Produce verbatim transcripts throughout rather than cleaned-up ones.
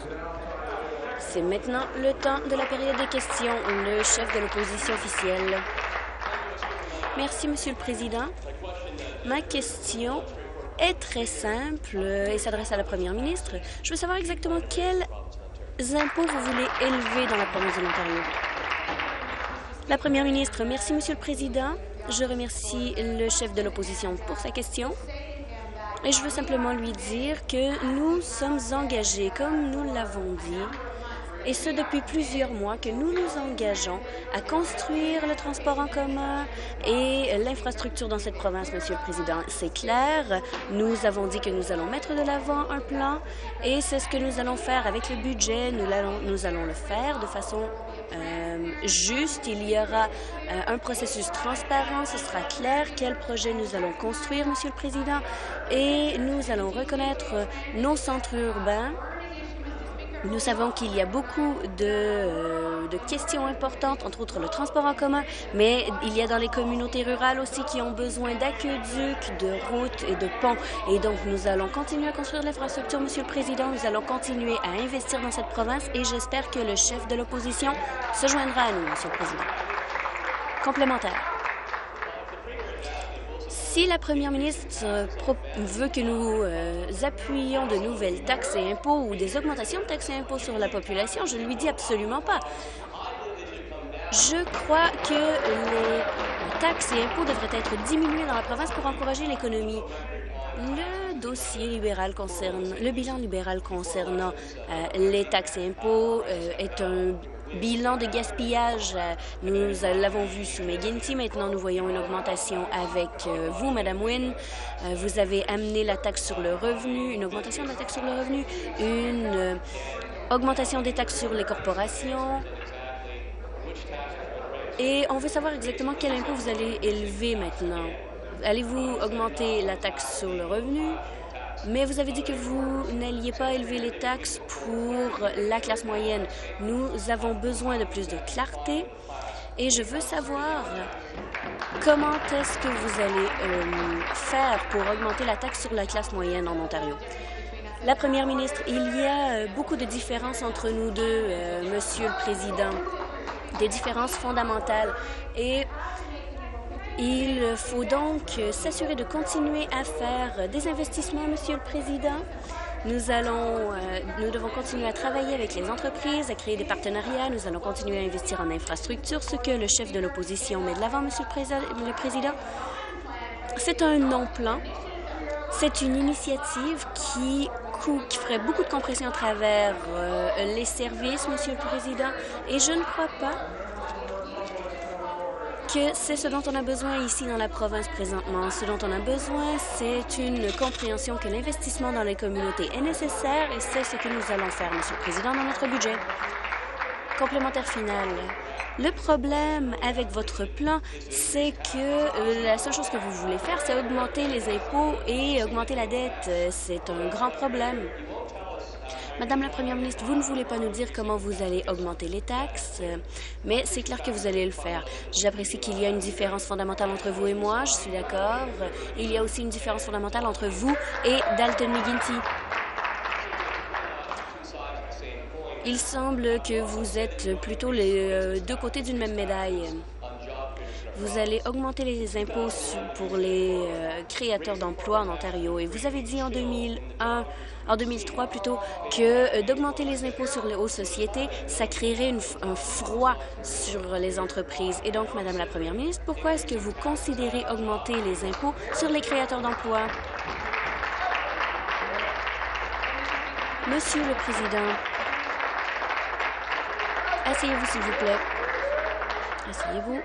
C'est maintenant le temps de la période des questions. Le chef de l'opposition officielle. Merci, Monsieur le Président. Ma question est très simple et s'adresse à la Première ministre. Je veux savoir exactement quels impôts vous voulez élever dans la province de l'Ontario. La Première ministre, merci, Monsieur le Président. Je remercie le chef de l'opposition pour sa question. Et je veux simplement lui dire que nous sommes engagés, comme nous l'avons dit, et ce depuis plusieurs mois, que nous nous engageons à construire le transport en commun et l'infrastructure dans cette province, Monsieur le Président. C'est clair, nous avons dit que nous allons mettre de l'avant un plan et c'est ce que nous allons faire avec le budget. Nous allons, nous allons le faire de façon euh, juste. Il y aura euh, un processus transparent. Ce sera clair quel projet nous allons construire, Monsieur le Président, et nous allons reconnaître nos centres urbains. Nous savons qu'il y a beaucoup de, euh, de questions importantes, entre autres le transport en commun, mais il y a dans les communautés rurales aussi qui ont besoin d'aqueducs, de routes et de ponts. Et donc, nous allons continuer à construire l'infrastructure, Monsieur le Président. Nous allons continuer à investir dans cette province et j'espère que le chef de l'opposition se joindra à nous, Monsieur le Président. Complémentaire. Si la Première ministre veut que nous euh, appuyions de nouvelles taxes et impôts ou des augmentations de taxes et impôts sur la population, je ne lui dis absolument pas. Je crois que les taxes et impôts devraient être diminués dans la province pour encourager l'économie. Le dossier libéral concerne, le bilan libéral concernant euh, les taxes et impôts euh, est un bilan de gaspillage. Nous l'avons vu sous McGuinty. Maintenant, nous voyons une augmentation avec euh, vous, Madame Wynne. Euh, vous avez amené la taxe sur le revenu, une augmentation de la taxe sur le revenu, une euh, augmentation des taxes sur les corporations. Et on veut savoir exactement quel impôt vous allez élever maintenant. Allez-vous augmenter la taxe sur le revenu? Mais vous avez dit que vous n'alliez pas élever les taxes pour la classe moyenne. Nous avons besoin de plus de clarté et je veux savoir comment est-ce que vous allez euh, faire pour augmenter la taxe sur la classe moyenne en Ontario. La Première ministre, il y a euh, beaucoup de différences entre nous deux, euh, Monsieur le Président, des différences fondamentales et il faut donc s'assurer de continuer à faire des investissements, Monsieur le Président. Nous allons, euh, nous devons continuer à travailler avec les entreprises, à créer des partenariats. Nous allons continuer à investir en infrastructure, ce que le chef de l'opposition met de l'avant, Monsieur le, Président, le Président. C'est un non-plan. C'est une initiative qui, qui ferait beaucoup de compression à travers euh, les services, Monsieur le Président, et je ne crois pas que c'est ce dont on a besoin ici dans la province présentement. Ce dont on a besoin, c'est une compréhension que l'investissement dans les communautés est nécessaire et c'est ce que nous allons faire, Monsieur le Président, dans notre budget. Complémentaire final. Le problème avec votre plan, c'est que euh, la seule chose que vous voulez faire, c'est augmenter les impôts et augmenter la dette. C'est un grand problème. Madame la Première ministre, vous ne voulez pas nous dire comment vous allez augmenter les taxes, mais c'est clair que vous allez le faire. J'apprécie qu'il y a une différence fondamentale entre vous et moi, je suis d'accord. Il y a aussi une différence fondamentale entre vous et Dalton McGuinty. Il semble que vous êtes plutôt les euh, deux côtés d'une même médaille. Vous allez augmenter les impôts pour les euh, créateurs d'emplois en Ontario. Et vous avez dit en deux mille un, en deux mille trois plutôt, que euh, d'augmenter les impôts sur les hautes sociétés, ça créerait une, un froid sur les entreprises. Et donc, Madame la Première ministre, pourquoi est-ce que vous considérez augmenter les impôts sur les créateurs d'emplois? Monsieur le Président, asseyez-vous, s'il vous plaît. Asseyez-vous.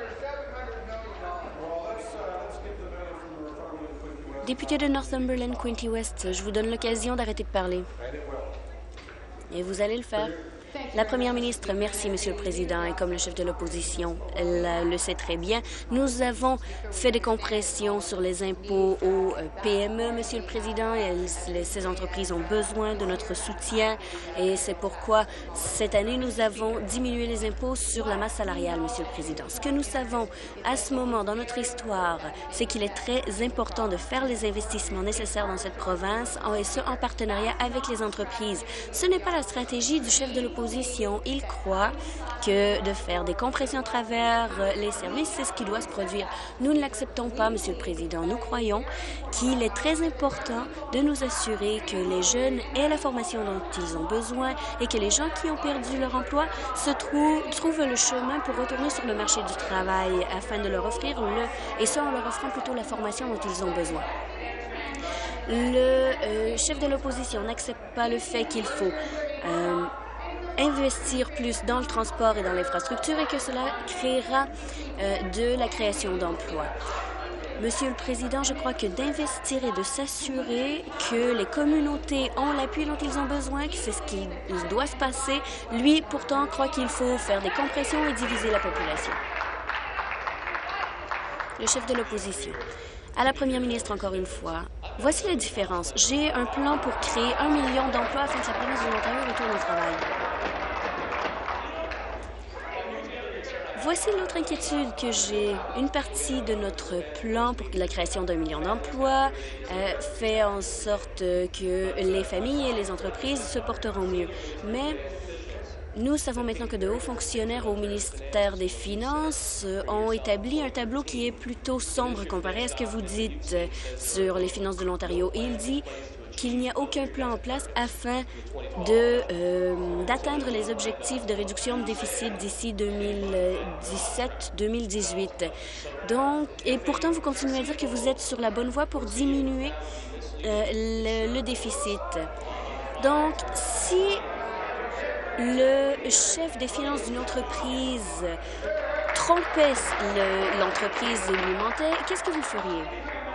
Député de Northumberland, Quinte West, je vous donne l'occasion d'arrêter de parler. Et vous allez le faire. La première ministre, merci, Monsieur le Président, et comme le chef de l'opposition le sait très bien, nous avons fait des compressions sur les impôts aux P M E, Monsieur le Président, et les, ces entreprises ont besoin de notre soutien, et c'est pourquoi cette année, nous avons diminué les impôts sur la masse salariale, Monsieur le Président. Ce que nous savons à ce moment dans notre histoire, c'est qu'il est très important de faire les investissements nécessaires dans cette province, et ce, en partenariat avec les entreprises. Ce n'est pas la stratégie du chef de l'opposition. Il croit que de faire des compressions à travers les services, c'est ce qui doit se produire. Nous ne l'acceptons pas, Monsieur le Président. Nous croyons qu'il est très important de nous assurer que les jeunes aient la formation dont ils ont besoin et que les gens qui ont perdu leur emploi se trouvent, trouvent le chemin pour retourner sur le marché du travail afin de leur offrir le, et ça en leur offrant plutôt la formation dont ils ont besoin. Le euh, chef de l'opposition n'accepte pas le fait qu'il faut euh, investir plus dans le transport et dans l'infrastructure et que cela créera euh, de la création d'emplois. Monsieur le Président, je crois que d'investir et de s'assurer que les communautés ont l'appui dont ils ont besoin, que c'est ce qui doit se passer, lui, pourtant, croit qu'il faut faire des compressions et diviser la population. Le chef de l'opposition. À la première ministre, encore une fois, voici la différence. J'ai un plan pour créer un million d'emplois afin que la province de l'Ontario retourne au travail. Voici l'autre inquiétude que j'ai. Une partie de notre plan pour la création d'un million d'emplois euh, fait en sorte que les familles et les entreprises se porteront mieux. Mais nous savons maintenant que de hauts fonctionnaires au ministère des Finances ont établi un tableau qui est plutôt sombre comparé à ce que vous dites sur les finances de l'Ontario. Et il dit qu'il n'y a aucun plan en place afin de euh, d'atteindre les objectifs de réduction de déficit d'ici deux mille dix-sept deux mille dix-huit. Donc, et pourtant, vous continuez à dire que vous êtes sur la bonne voie pour diminuer euh, le, le déficit. Donc, si le chef des finances d'une entreprise trompait l'entreprise et lui mentait, qu'est-ce que vous feriez?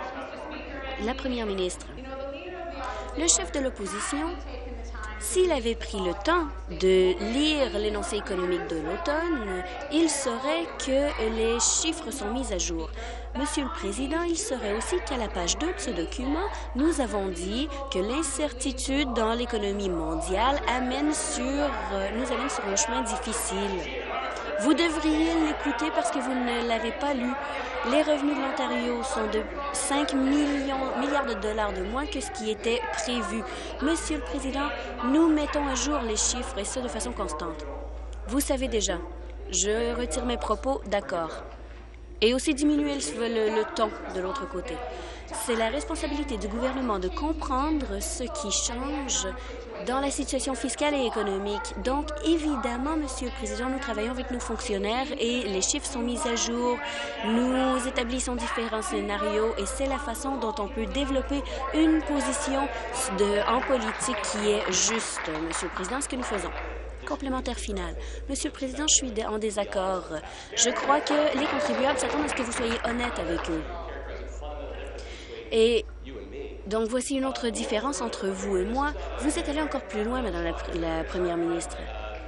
La première ministre. Le chef de l'opposition, s'il avait pris le temps de lire l'énoncé économique de l'automne, il saurait que les chiffres sont mis à jour. Monsieur le Président, il saurait aussi qu'à la page deux de ce document, nous avons dit que l'incertitude dans l'économie mondiale amène sur, euh, nous amène sur un chemin difficile. Vous devriez l'écouter parce que vous ne l'avez pas lu. Les revenus de l'Ontario sont de cinq milliards de dollars de moins que ce qui était prévu. Monsieur le Président, nous mettons à jour les chiffres et ce de façon constante. Vous savez déjà. Je retire mes propos, d'accord. Et aussi diminuer le, le, le ton de l'autre côté. C'est la responsabilité du gouvernement de comprendre ce qui change dans la situation fiscale et économique. Donc, évidemment, Monsieur le Président, nous travaillons avec nos fonctionnaires et les chiffres sont mis à jour. Nous établissons différents scénarios et c'est la façon dont on peut développer une position de, en politique qui est juste, Monsieur le Président, ce que nous faisons. Complémentaire final. Monsieur le Président, je suis en désaccord. Je crois que les contribuables s'attendent à ce que vous soyez honnête avec eux. Et donc, voici une autre différence entre vous et moi. Vous êtes allé encore plus loin, Madame la, la Première ministre.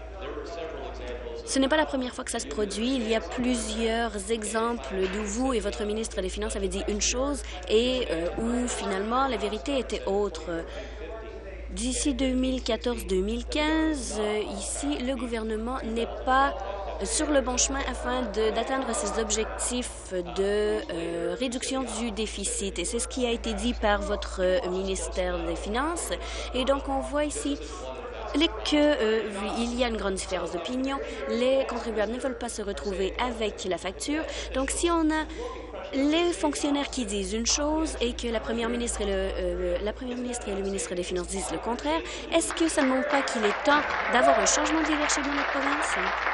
Ce n'est pas la première fois que ça se produit. Il y a plusieurs exemples d'où vous et votre ministre des Finances avez dit une chose et euh, où, finalement, la vérité était autre. D'ici deux mille quatorze deux mille quinze, euh, ici, le gouvernement n'est pas sur le bon chemin afin d'atteindre ses objectifs de euh, réduction du déficit. Et c'est ce qui a été dit par votre euh, ministère des Finances. Et donc, on voit ici qu'il euh, y a une grande différence d'opinion. Les contribuables ne veulent pas se retrouver avec la facture. Donc, si on a les fonctionnaires qui disent une chose et que la première ministre et le, euh, la première ministre et le ministre des Finances disent le contraire, est-ce que ça ne montre pas qu'il est temps d'avoir un changement de leadership dans notre province?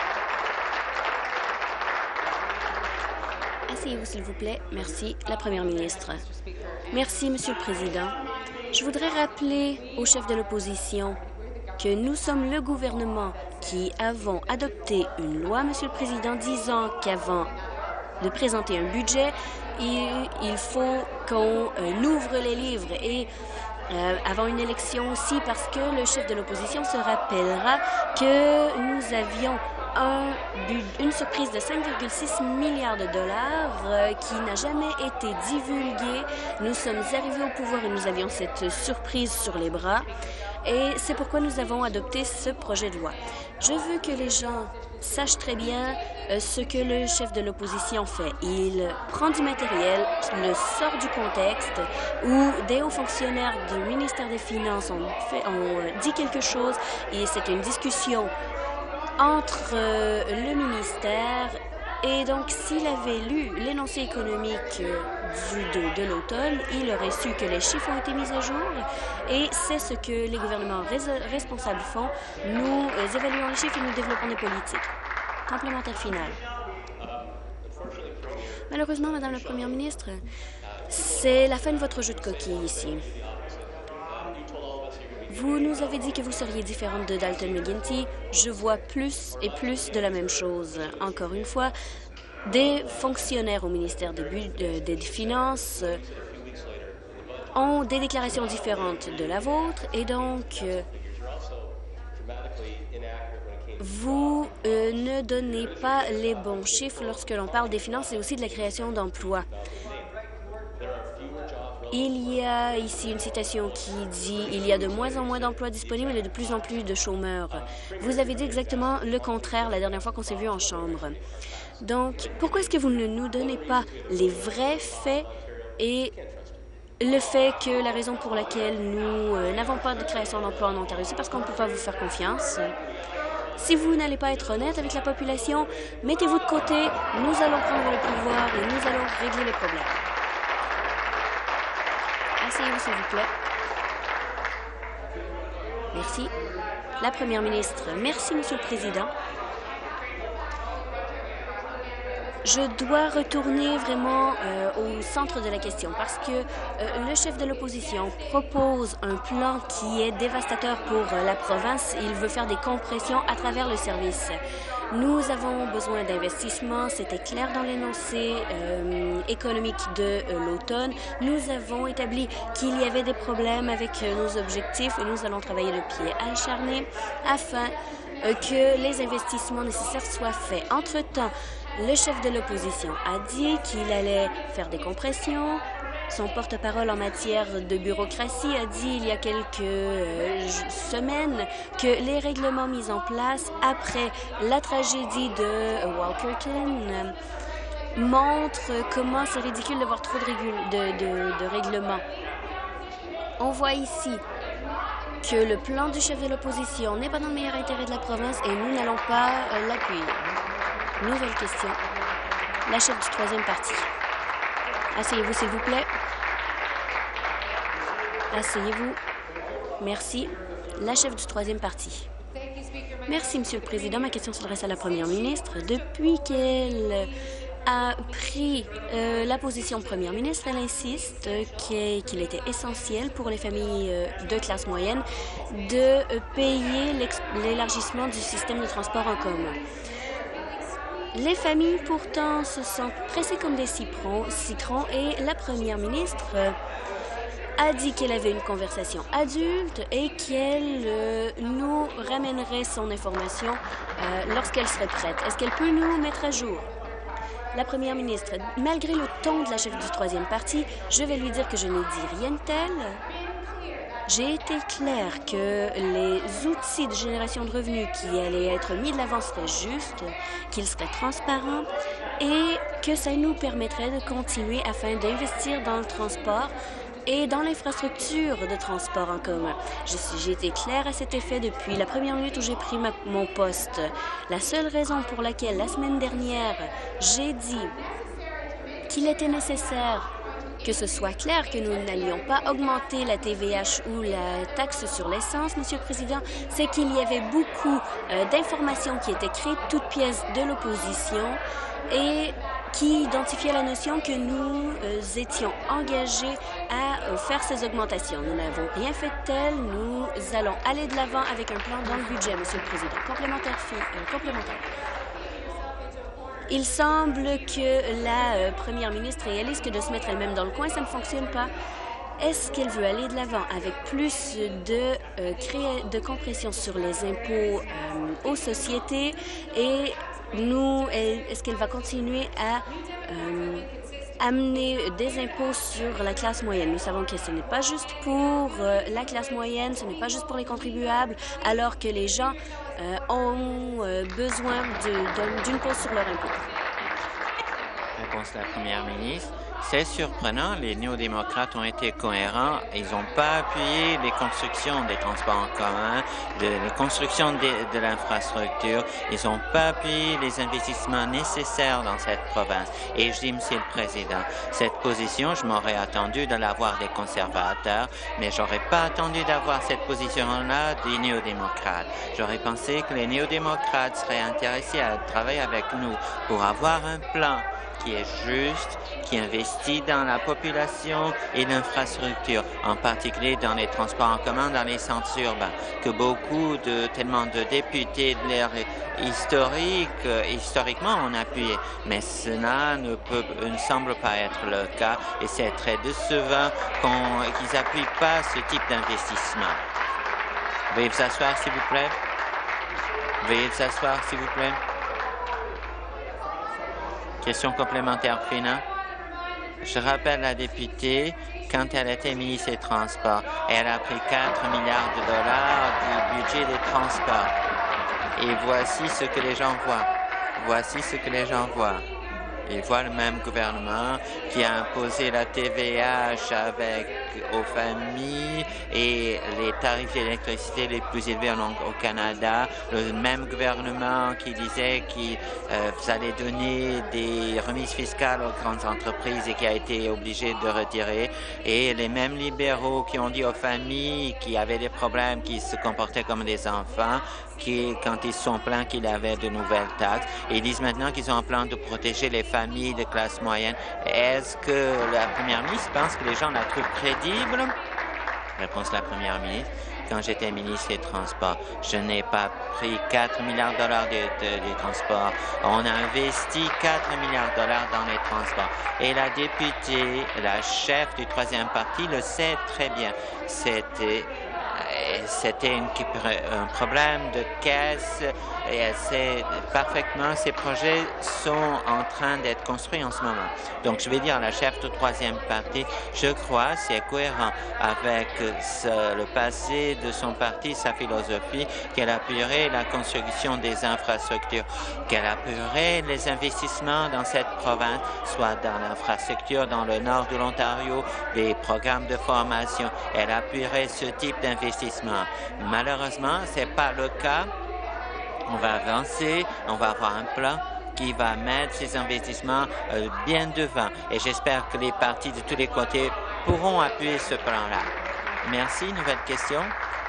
Asseyez-vous, s'il vous plaît. Merci. La première ministre. Merci, Monsieur le Président. Je voudrais rappeler au chef de l'opposition que nous sommes le gouvernement qui avons adopté une loi, Monsieur le Président, disant qu'avant de présenter un budget, il, il faut qu'on euh, ouvre les livres et euh, avant une élection aussi, parce que le chef de l'opposition se rappellera que nous avions un, une surprise de cinq virgule six milliards de dollars euh, qui n'a jamais été divulguée. Nous sommes arrivés au pouvoir et nous avions cette surprise sur les bras. Et c'est pourquoi nous avons adopté ce projet de loi. Je veux que les gens sachent très bien euh, ce que le chef de l'opposition fait. Il prend du matériel, le sort du contexte, où des hauts fonctionnaires du ministère des Finances ont, fait, ont euh, dit quelque chose, et c'est une discussion entre euh, le ministère. Et donc, s'il avait lu l'énoncé économique euh, du, de, de l'automne, il aurait su que les chiffres ont été mis à jour. Et c'est ce que les gouvernements responsables font. Nous euh, évaluons les chiffres et nous développons des politiques. Complémentaire final. Malheureusement, Madame la Première ministre, c'est la fin de votre jeu de coquille ici. Vous nous avez dit que vous seriez différente de Dalton McGuinty. Je vois plus et plus de la même chose. Encore une fois, des fonctionnaires au ministère des, de, des Finances ont des déclarations différentes de la vôtre et donc vous euh, ne donnez pas les bons chiffres lorsque l'on parle des finances et aussi de la création d'emplois. Il y a ici une citation qui dit « Il y a de moins en moins d'emplois disponibles et de plus en plus de chômeurs ». Vous avez dit exactement le contraire la dernière fois qu'on s'est vu en chambre. Donc, pourquoi est-ce que vous ne nous donnez pas les vrais faits et le fait que la raison pour laquelle nous euh, n'avons pas de création d'emplois en Ontario, c'est parce qu'on ne peut pas vous faire confiance? Si vous n'allez pas être honnête avec la population, mettez-vous de côté, nous allons prendre le pouvoir et nous allons régler les problèmes. Asseyez-vous, s'il vous plaît. Merci. La Première ministre. Merci, Monsieur le Président. Je dois retourner vraiment euh, au centre de la question parce que euh, le chef de l'opposition propose un plan qui est dévastateur pour euh, la province. Il veut faire des compressions à travers le service. Nous avons besoin d'investissements, c'était clair dans l'énoncé euh, économique de euh, l'automne. Nous avons établi qu'il y avait des problèmes avec euh, nos objectifs et nous allons travailler de pied acharné afin euh, que les investissements nécessaires soient faits. Entre-temps, le chef de l'opposition a dit qu'il allait faire des compressions. Son porte-parole en matière de bureaucratie a dit il y a quelques euh, semaines que les règlements mis en place après la tragédie de euh, Walkerton euh, montrent comment c'est ridicule d'avoir trop de, de, de, de règlements. On voit ici que le plan du chef de l'opposition n'est pas dans le meilleur intérêt de la province et nous n'allons pas euh, l'appuyer. Nouvelle question. La chef du troisième parti. Asseyez-vous, s'il vous plaît. Asseyez-vous. Merci. La chef du troisième parti. Merci, Monsieur le Président. Ma question s'adresse à la Première ministre. Depuis qu'elle a pris euh, la position de Première ministre, elle insiste euh, qu'il était essentiel pour les familles euh, de classe moyenne de euh, payer l'élargissement du système de transport en commun. Les familles, pourtant, se sentent pressées comme des citrons, citrons et la Première ministre euh, a dit qu'elle avait une conversation adulte et qu'elle euh, nous ramènerait son information euh, lorsqu'elle serait prête. Est-ce qu'elle peut nous mettre à jour? La Première ministre, malgré le ton de la chef du troisième parti, je vais lui dire que je n'ai dit rien de tel. J'ai été claire que les outils de génération de revenus qui allaient être mis de l'avant seraient justes, qu'ils seraient transparents et que ça nous permettrait de continuer afin d'investir dans le transport et dans l'infrastructure de transport en commun. J'ai été claire à cet effet depuis la première minute où j'ai pris ma, mon poste. La seule raison pour laquelle, la semaine dernière, j'ai dit qu'il était nécessaire que ce soit clair que nous n'allions pas augmenter la T V H ou la taxe sur l'essence, Monsieur le Président, c'est qu'il y avait beaucoup euh, d'informations qui étaient créées toutes pièces de l'opposition et qui identifiaient la notion que nous euh, étions engagés à euh, faire ces augmentations. Nous n'avons rien fait de tel. Nous allons aller de l'avant avec un plan dans le budget, Monsieur le Président. Complémentaire. Euh, complémentaire. Il semble que la euh, Première ministre réalise que de se mettre elle-même dans le coin, ça ne fonctionne pas. Est-ce qu'elle veut aller de l'avant avec plus de, euh, cré... de compression sur les impôts euh, aux sociétés et nous, est-ce qu'elle va continuer à euh, amener des impôts sur la classe moyenne? Nous savons que ce n'est pas juste pour euh, la classe moyenne, ce n'est pas juste pour les contribuables, alors que les gens euh, ont euh, besoin d'une pause sur leur impôt. Réponse de la première ministre. C'est surprenant, les néo-démocrates ont été cohérents. Ils n'ont pas appuyé les constructions des transports en commun, de, les constructions de, de l'infrastructure. Ils n'ont pas appuyé les investissements nécessaires dans cette province. Et je dis, Monsieur le Président, cette position, je m'aurais attendu de l'avoir des conservateurs, mais j'aurais pas attendu d'avoir cette position-là des néo-démocrates. J'aurais pensé que les néo-démocrates seraient intéressés à travailler avec nous pour avoir un plan qui est juste, qui investit dans la population et l'infrastructure, en particulier dans les transports en commun, dans les centres urbains, que beaucoup de, tellement de députés de l'ère historique, euh, historiquement ont appuyé. Mais cela ne, peut, ne semble pas être le cas et c'est très décevant qu'ils n'appuient pas ce type d'investissement. Veuillez vous asseoir, s'il vous plaît. Veuillez vous asseoir, s'il vous plaît. Question complémentaire, Fina. Je rappelle la députée, quand elle était ministre des Transports, elle a pris quatre milliards de dollars du budget des transports. Et voici ce que les gens voient. Voici ce que les gens voient. Ils voient le même gouvernement qui a imposé la T V H avec, aux familles et les tarifs d'électricité les plus élevés au Canada. Le même gouvernement qui disait qu'il euh, allait donner des remises fiscales aux grandes entreprises et qui a été obligé de retirer. Et les mêmes libéraux qui ont dit aux familles qui avaient des problèmes, qui se comportaient comme des enfants, qui, quand ils se sont plaints qu'il y avait de nouvelles taxes, ils disent maintenant qu'ils ont un plan de protéger les familles de classe moyenne. Est-ce que la première ministre pense que les gens la trouvent crédible? Réponse de la première ministre. Quand j'étais ministre des Transports, je n'ai pas pris quatre milliards de dollars des de, de transports. On a investi quatre milliards de dollars dans les transports. Et la députée, la chef du troisième parti, le sait très bien. C'était C'était un problème de caisse et elle sait parfaitement ces projets sont en train d'être construits en ce moment. Donc, je vais dire à la chef du troisième parti, je crois c'est cohérent avec ce, le passé de son parti, sa philosophie, qu'elle appuierait la construction des infrastructures, qu'elle appuierait les investissements dans cette province, soit dans l'infrastructure dans le nord de l'Ontario, des programmes de formation. Elle appuierait ce type d'investissement. Malheureusement, ce n'est pas le cas. On va avancer, on va avoir un plan qui va mettre ces investissements euh, bien devant. Et j'espère que les partis de tous les côtés pourront appuyer ce plan-là. Merci. Nouvelle question.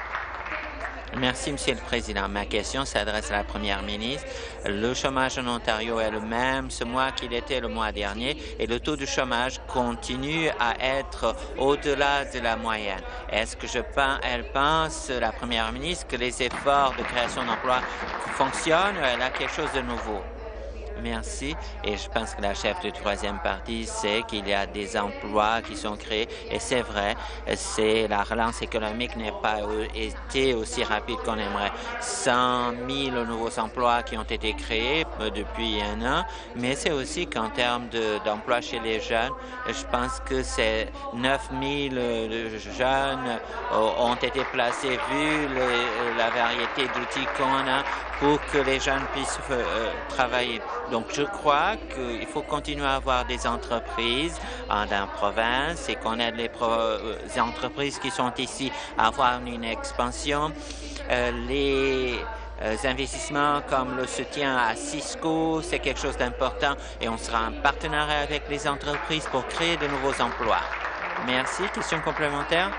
Merci, Monsieur le Président. Ma question s'adresse à la Première ministre. Le chômage en Ontario est le même ce mois qu'il était le mois dernier et le taux de chômage continue à être au-delà de la moyenne. Est-ce que je pense, elle pense, la Première ministre, que les efforts de création d'emplois fonctionnent ou elle a quelque chose de nouveau? Merci. Et je pense que la chef du troisième parti sait qu'il y a des emplois qui sont créés. Et c'est vrai, c'est la relance économique n'a pas été aussi rapide qu'on aimerait. cent mille nouveaux emplois qui ont été créés depuis un an. Mais c'est aussi qu'en termes d'emplois chez les jeunes, je pense que c'est neuf mille jeunes ont été placés vu le, la variété d'outils qu'on a pour que les jeunes puissent euh, travailler. Donc, je crois qu'il faut continuer à avoir des entreprises en, dans la province et qu'on aide les, pro, les entreprises qui sont ici à avoir une expansion. Euh, les euh, investissements comme le soutien à Cisco, c'est quelque chose d'important et on sera en partenariat avec les entreprises pour créer de nouveaux emplois. Merci. Question complémentaire?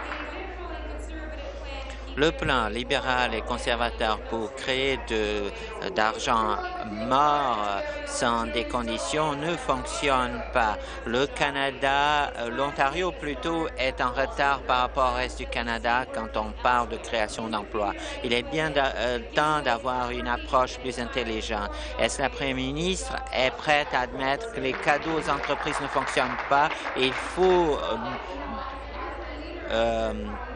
Le plan libéral et conservateur pour créer d'argent mort sans des conditions ne fonctionne pas. Le Canada, l'Ontario plutôt, est en retard par rapport au reste du Canada quand on parle de création d'emplois. Il est bien euh, temps d'avoir une approche plus intelligente. Est-ce que la Première ministre est prête à admettre que les cadeaux aux entreprises ne fonctionnent pas et il faut euh, euh,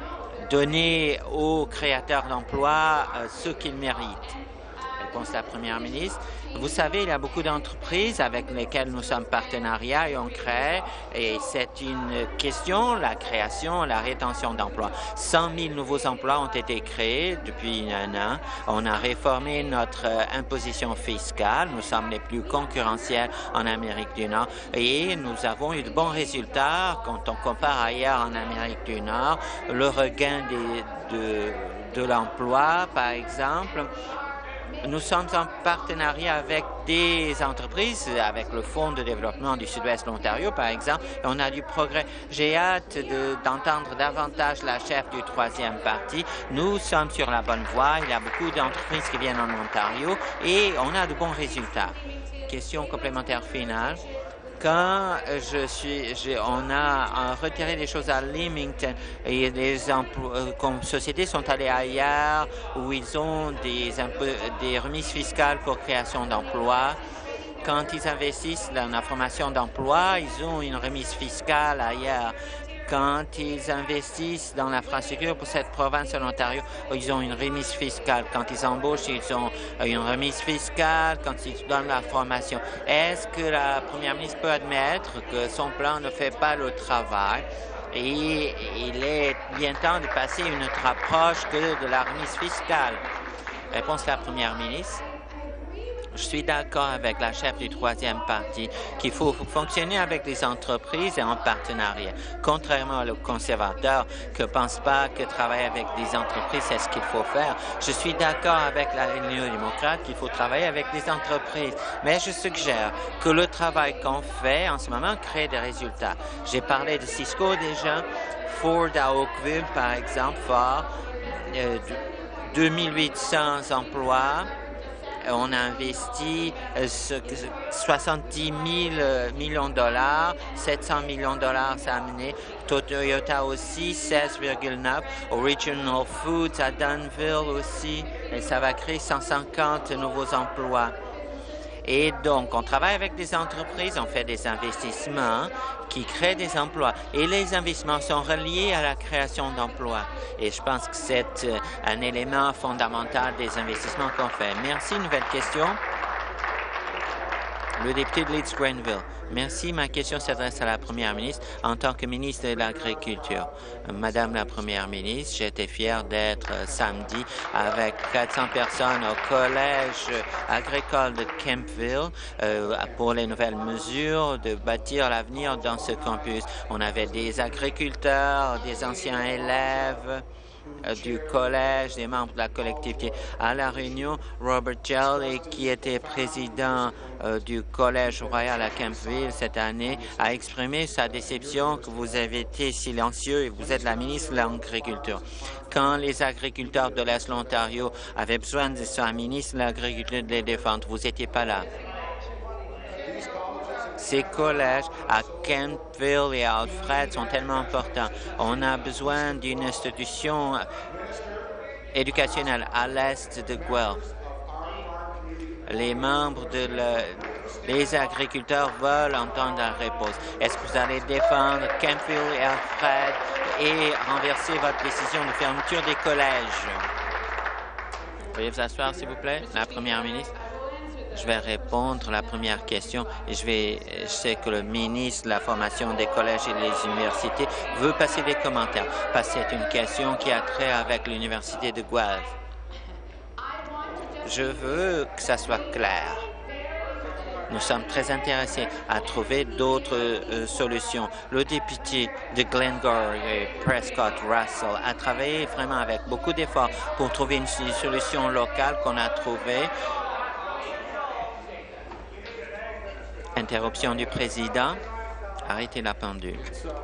donner aux créateurs d'emplois euh, ce qu'ils méritent. Réponse de la Première ministre. Vous savez, il y a beaucoup d'entreprises avec lesquelles nous sommes partenariats et on crée, et c'est une question, la création, la rétention d'emplois. cent mille nouveaux emplois ont été créés depuis un an. On a réformé notre euh, imposition fiscale. Nous sommes les plus concurrentiels en Amérique du Nord et nous avons eu de bons résultats quand on compare ailleurs en Amérique du Nord. Le regain des, de, de l'emploi, par exemple. Nous sommes en partenariat avec des entreprises, avec le Fonds de développement du Sud-Ouest de l'Ontario, par exemple, et on a du progrès. J'ai hâte d'entendre davantage la chef du troisième parti. Nous sommes sur la bonne voie. Il y a beaucoup d'entreprises qui viennent en Ontario et on a de bons résultats. Question complémentaire finale. Quand je suis, je, on a retiré des choses à Leamington et les emplois, comme sociétés sont allées ailleurs où ils ont des, des remises fiscales pour création d'emplois. Quand ils investissent dans la formation d'emploi, ils ont une remise fiscale ailleurs. Quand ils investissent dans l'infrastructure pour cette province de l'Ontario, ils ont une remise fiscale. Quand ils embauchent, ils ont une remise fiscale. Quand ils donnent la formation, est-ce que la Première ministre peut admettre que son plan ne fait pas le travail? Et il est bien temps de passer une autre approche que de la remise fiscale. Réponse de la Première ministre. Je suis d'accord avec la chef du troisième parti qu'il faut fonctionner avec les entreprises et en partenariat. Contrairement aux conservateurs qui ne pensent pas que travailler avec des entreprises, c'est ce qu'il faut faire, je suis d'accord avec la néo-démocrate qu'il faut travailler avec les entreprises. Mais je suggère que le travail qu'on fait en ce moment crée des résultats. J'ai parlé de Cisco déjà, Ford à Oakville, par exemple, Ford, euh, deux mille huit cents emplois. On a investi soixante-dix mille millions de dollars, sept cents millions de dollars ça a amené. Toyota aussi, seize virgule neuf. Original Foods à Danville aussi, et ça va créer cent cinquante nouveaux emplois. Et donc, on travaille avec des entreprises, on fait des investissements qui créent des emplois. Et les investissements sont reliés à la création d'emplois. Et je pense que c'est un élément fondamental des investissements qu'on fait. Merci. Nouvelle question. Le député de Leeds-Grenville. Merci. Ma question s'adresse à la Première ministre en tant que ministre de l'Agriculture. Madame la Première ministre, j'étais fier d'être samedi avec quatre cents personnes au Collège agricole de Kemptville euh, pour les nouvelles mesures de bâtir l'avenir dans ce campus. On avait des agriculteurs, des anciens élèves du collège, des membres de la collectivité. À la réunion, Robert Gell, qui était président euh, du collège royal à Kemptville cette année, a exprimé sa déception que vous avez été silencieux et vous êtes la ministre de l'Agriculture. Quand les agriculteurs de l'Est de l'Ontario avaient besoin de sa ministre de l'Agriculture de les défendre, vous n'étiez pas là. Ces collèges à Kemptville et à Alfred sont tellement importants. On a besoin d'une institution éducationnelle à l'est de Guelph. Les membres de le, les agriculteurs veulent entendre la réponse. Est-ce que vous allez défendre Kemptville et Alfred et renverser votre décision de fermeture des collèges? Veuillez vous asseoir, s'il vous plaît, la Première ministre. Je vais répondre à la première question et je vais, je sais que le ministre de la formation des collèges et des universités veut passer des commentaires parce que c'est une question qui a trait avec l'université de Guelph. Je veux que ça soit clair. Nous sommes très intéressés à trouver d'autres euh, solutions. Le député de Glengarry, Prescott Russell, a travaillé vraiment avec beaucoup d'efforts pour trouver une, une solution locale qu'on a trouvée. Interruption du président. Arrêtez la pendule.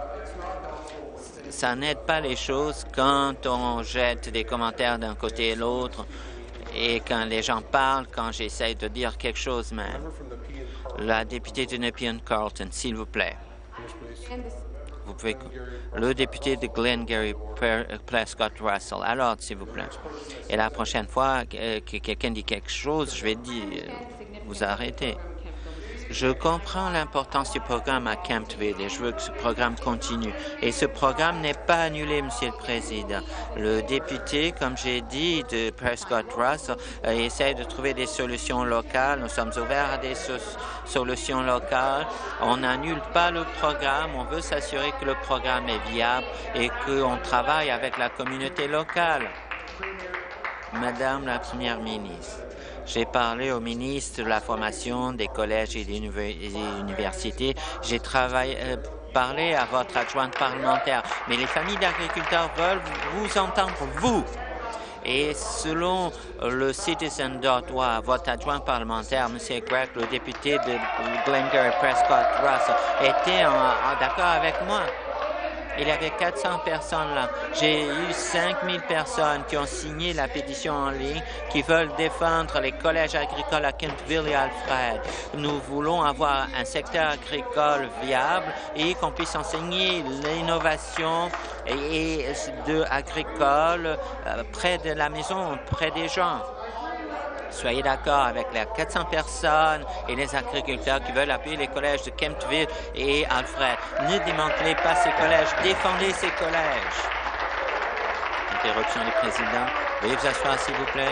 Ça n'aide pas les choses quand on jette des commentaires d'un côté et l'autre et quand les gens parlent, quand j'essaie de dire quelque chose même. La députée de Nepean-Carleton, s'il vous plaît. Vous pouvez... Le député de Glengarry, Prescott Russell. Alors, s'il vous plaît. Et la prochaine fois que quelqu'un dit quelque chose, je vais dire, vous arrêtez. Je comprends l'importance du programme à Kemptville et je veux que ce programme continue. Et ce programme n'est pas annulé, Monsieur le Président. Le député, comme j'ai dit, de Prescott Russell, euh, essaie de trouver des solutions locales. Nous sommes ouverts à des so solutions locales. On n'annule pas le programme. On veut s'assurer que le programme est viable et qu'on travaille avec la communauté locale. Madame la Première ministre, j'ai parlé au ministre de la Formation des collèges et des universités. J'ai travaillé, euh, parlé à votre adjointe parlementaire. Mais les familles d'agriculteurs veulent vous entendre, vous. Et selon le Citizen dot W A, votre adjoint parlementaire, M. Gregg, le député de Glengarry Prescott Russell, était en, en d'accord avec moi. Il y avait quatre cents personnes là. J'ai eu cinq mille personnes qui ont signé la pétition en ligne, qui veulent défendre les collèges agricoles à Kemptville et Alfred. Nous voulons avoir un secteur agricole viable et qu'on puisse enseigner l'innovation et, et de agricole euh, près de la maison, près des gens. Soyez d'accord avec les quatre cents personnes et les agriculteurs qui veulent appuyer les collèges de Kemptville et Alfred. Ne démantelez pas ces collèges, défendez ces collèges. Interruption du président. Veuillez vous asseoir, s'il vous plaît.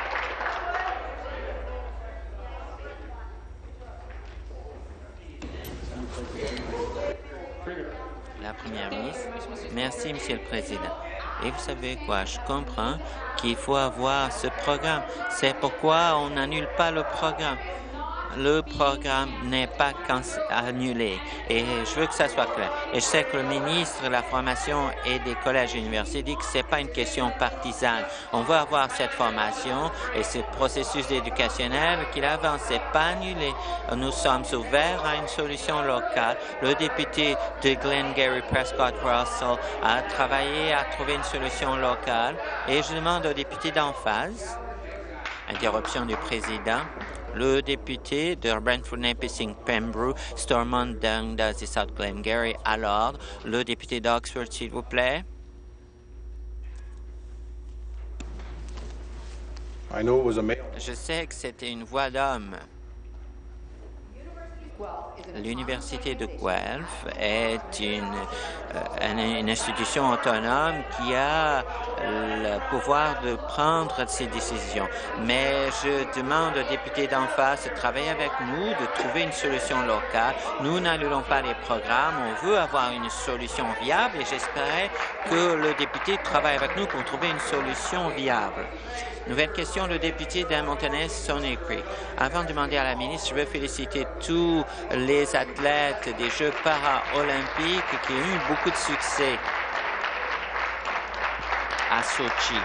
La Première ministre. Merci, Monsieur le Président. Et vous savez quoi, je comprends qu'il faut avoir ce programme. C'est pourquoi on n'annule pas le programme. Le programme n'est pas annulé. Et je veux que ça soit clair. Et je sais que le ministre de la Formation et des collèges et universités dit que ce n'est pas une question partisane. On veut avoir cette formation et ce processus éducationnel qu'il avance. Ce n'est pas annulé. Nous sommes ouverts à une solution locale. Le député de Glengarry Prescott Russell a travaillé à trouver une solution locale. Et je demande au député d'en face, interruption du président, le député de Brantford, Nipissing, Pembroke, Stormont, Dundas et South Glengarry à l'ordre. Le député d'Oxford, s'il vous plaît. Je sais que c'était une voix d'homme. L'Université de Guelph est une, euh, une, une institution autonome qui a le pouvoir de prendre ces décisions. Mais je demande aux députés d'en face de travailler avec nous, de trouver une solution locale. Nous n'annulons pas les programmes. On veut avoir une solution viable et j'espérais que le député travaille avec nous pour trouver une solution viable. Nouvelle question, le député d'Edmonton Stoney Creek. Avant de demander à la ministre, je veux féliciter tous les athlètes des Jeux paralympiques qui ont eu beaucoup de succès à Sochi.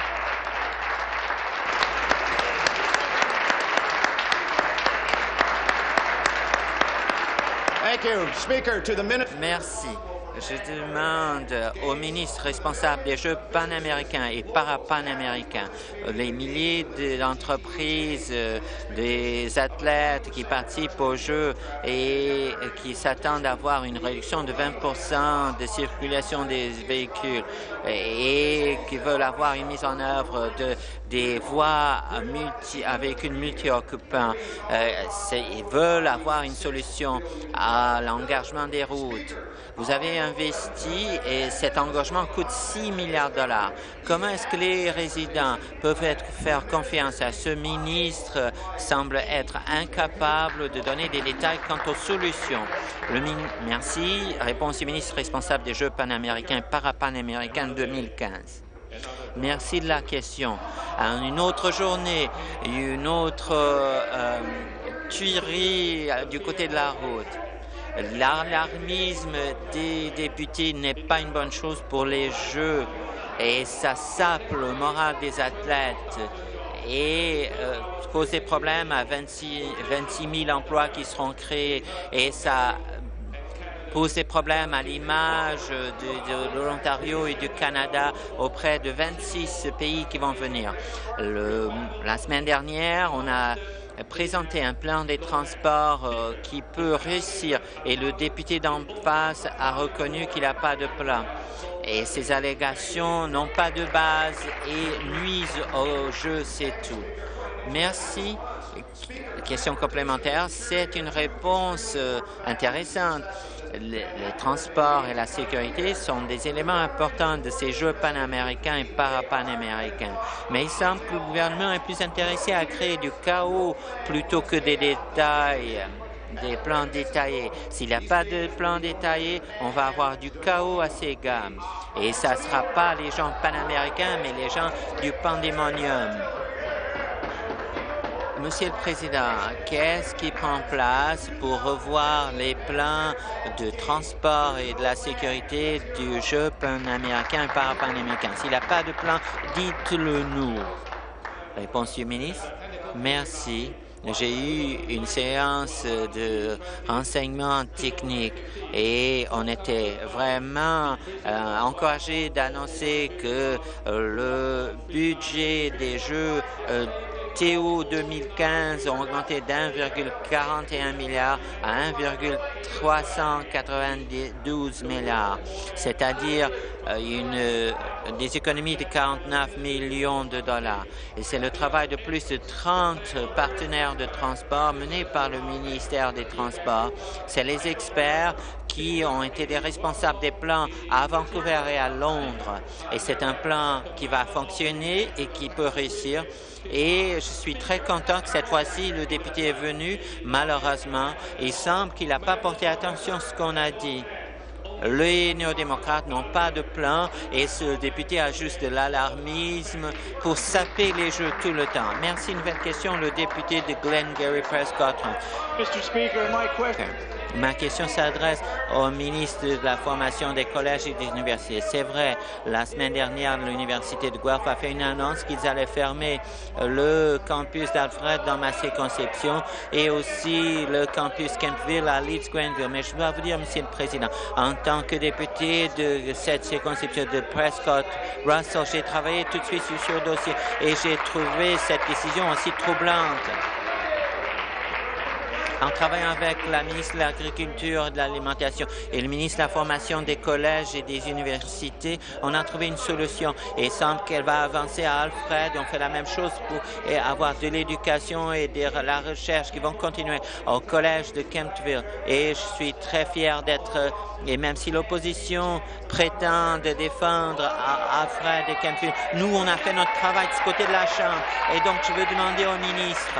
Thank you. Speaker, to the minute. Merci. Je demande aux ministres responsables des Jeux panaméricains et parapanaméricains, les milliers d'entreprises, des athlètes qui participent aux Jeux et qui s'attendent à avoir une réduction de vingt pour cent de circulation des véhicules et qui veulent avoir une mise en œuvre de, des voies multi, à véhicules multi-occupants. Euh, ils veulent avoir une solution à l'engagement des routes. Vous avez investi et cet engagement coûte six milliards de dollars. Comment est-ce que les résidents peuvent être, faire confiance à ce ministre semble être incapable de donner des détails quant aux solutions? Le Merci. Réponse du ministre responsable des Jeux panaméricains et parapanaméricains deux mille quinze. Merci de la question. Une autre journée, une autre euh, tuerie du côté de la route. L'alarmisme des députés n'est pas une bonne chose pour les Jeux et ça sape le moral des athlètes et euh, cause des problèmes à vingt-six mille emplois qui seront créés et ça pose des problèmes à l'image de, de, de l'Ontario et du Canada auprès de vingt-six pays qui vont venir. Le, la semaine dernière, on a présenter un plan des transports euh, qui peut réussir et le député d'en face a reconnu qu'il n'a pas de plan. Et ces allégations n'ont pas de base et nuisent au jeu, c'est tout. Merci. Question complémentaire, c'est une réponse euh, intéressante. Les, les transports et la sécurité sont des éléments importants de ces Jeux panaméricains et parapanaméricains. Mais il semble que le gouvernement est plus intéressé à créer du chaos plutôt que des détails, des plans détaillés. S'il n'y a pas de plan détaillé, on va avoir du chaos à ces gammes. Et ça ne sera pas les gens panaméricains, mais les gens du pandémonium. Monsieur le Président, qu'est-ce qui prend place pour revoir les plans de transport et de la sécurité du jeu panaméricain et parapanaméricain? S'il n'y a pas de plan, dites-le nous. Réponse du ministre. Merci. J'ai eu une séance de renseignement technique et on était vraiment euh, encouragés d'annoncer que euh, le budget des Jeux euh, T O deux mille quinze ont augmenté d'un virgule quarante et un milliard à un virgule trois cent quatre-vingt-douze milliards, c'est-à-dire euh, une, euh, des économies de quarante-neuf millions de dollars. Et c'est le travail de plus de trente partenaires de transport menés par le ministère des Transports. C'est les experts qui ont été les responsables des plans à Vancouver et à Londres. Et c'est un plan qui va fonctionner et qui peut réussir. Et je suis très content que cette fois-ci, le député est venu. Malheureusement, il semble qu'il n'a pas porté attention à ce qu'on a dit. Les néo-démocrates n'ont pas de plan et ce député a juste de l'alarmisme pour saper les jeux tout le temps. Merci. Nouvelle question, le député de Glengarry Prescott. mister Speaker, my question. Ma question s'adresse au ministre de la Formation des collèges et des universités. C'est vrai, la semaine dernière, l'Université de Guelph a fait une annonce qu'ils allaient fermer le campus d'Alfred dans ma circonscription et aussi le campus Kentville à Leeds-Grenville. Mais je dois vous dire, Monsieur le Président, en tant que député de cette circonscription de Prescott-Russell, j'ai travaillé tout de suite sur ce dossier et j'ai trouvé cette décision aussi troublante. En travaillant avec la ministre de l'Agriculture et de l'Alimentation et le ministre de la Formation des collèges et des universités, on a trouvé une solution et il semble qu'elle va avancer à Alfred. On fait la même chose pour avoir de l'éducation et de la recherche qui vont continuer au collège de Kentville. Et je suis très fier d'être, et même si l'opposition prétend de défendre Alfred et Kentville, nous, on a fait notre travail de ce côté de la Chambre. Et donc, je veux demander au ministre...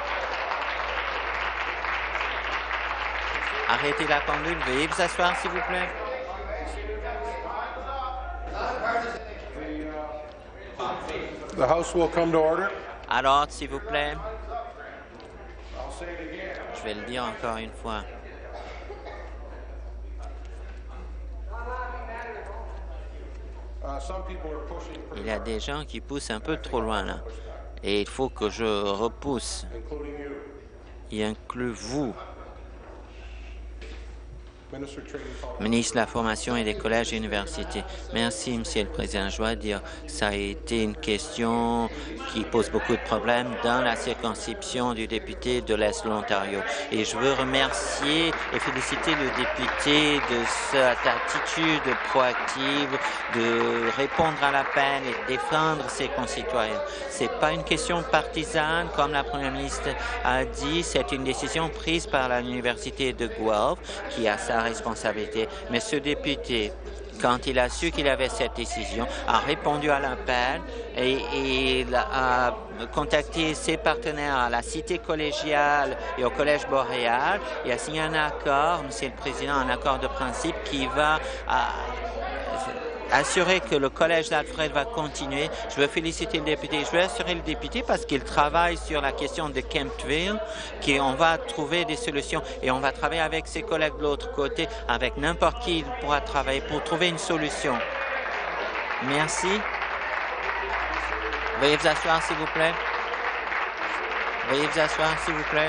Arrêtez la pendule. Veuillez vous asseoir, s'il vous plaît. The House will come to order. À l'ordre, s'il vous plaît. Je vais le dire encore une fois. Il y a des gens qui poussent un peu trop loin, là. Et il faut que je repousse. Y inclut vous. Ministre de la Formation et des collèges et universités. Merci, Monsieur le Président. Je dois dire, ça a été une question qui pose beaucoup de problèmes dans la circonscription du député de l'Est de l'Ontario. Et je veux remercier et féliciter le député de cette attitude proactive de répondre à l'appel et de défendre ses concitoyens. C'est pas une question partisane, comme la Première ministre a dit. C'est une décision prise par l'Université de Guelph qui a sa responsabilité. Mais ce député, quand il a su qu'il avait cette décision, a répondu à l'appel et, et il a contacté ses partenaires à la Cité collégiale et au Collège boréal et a signé un accord, Monsieur le Président, un accord de principe qui va à, assurer que le Collège d'Alfred va continuer. Je veux féliciter le député. Je veux assurer le député parce qu'il travaille sur la question de Kentville, qu'on va trouver des solutions et on va travailler avec ses collègues de l'autre côté, avec n'importe qui il pourra travailler pour trouver une solution. Merci. Veuillez vous asseoir, s'il vous plaît. Veuillez vous asseoir, s'il vous plaît.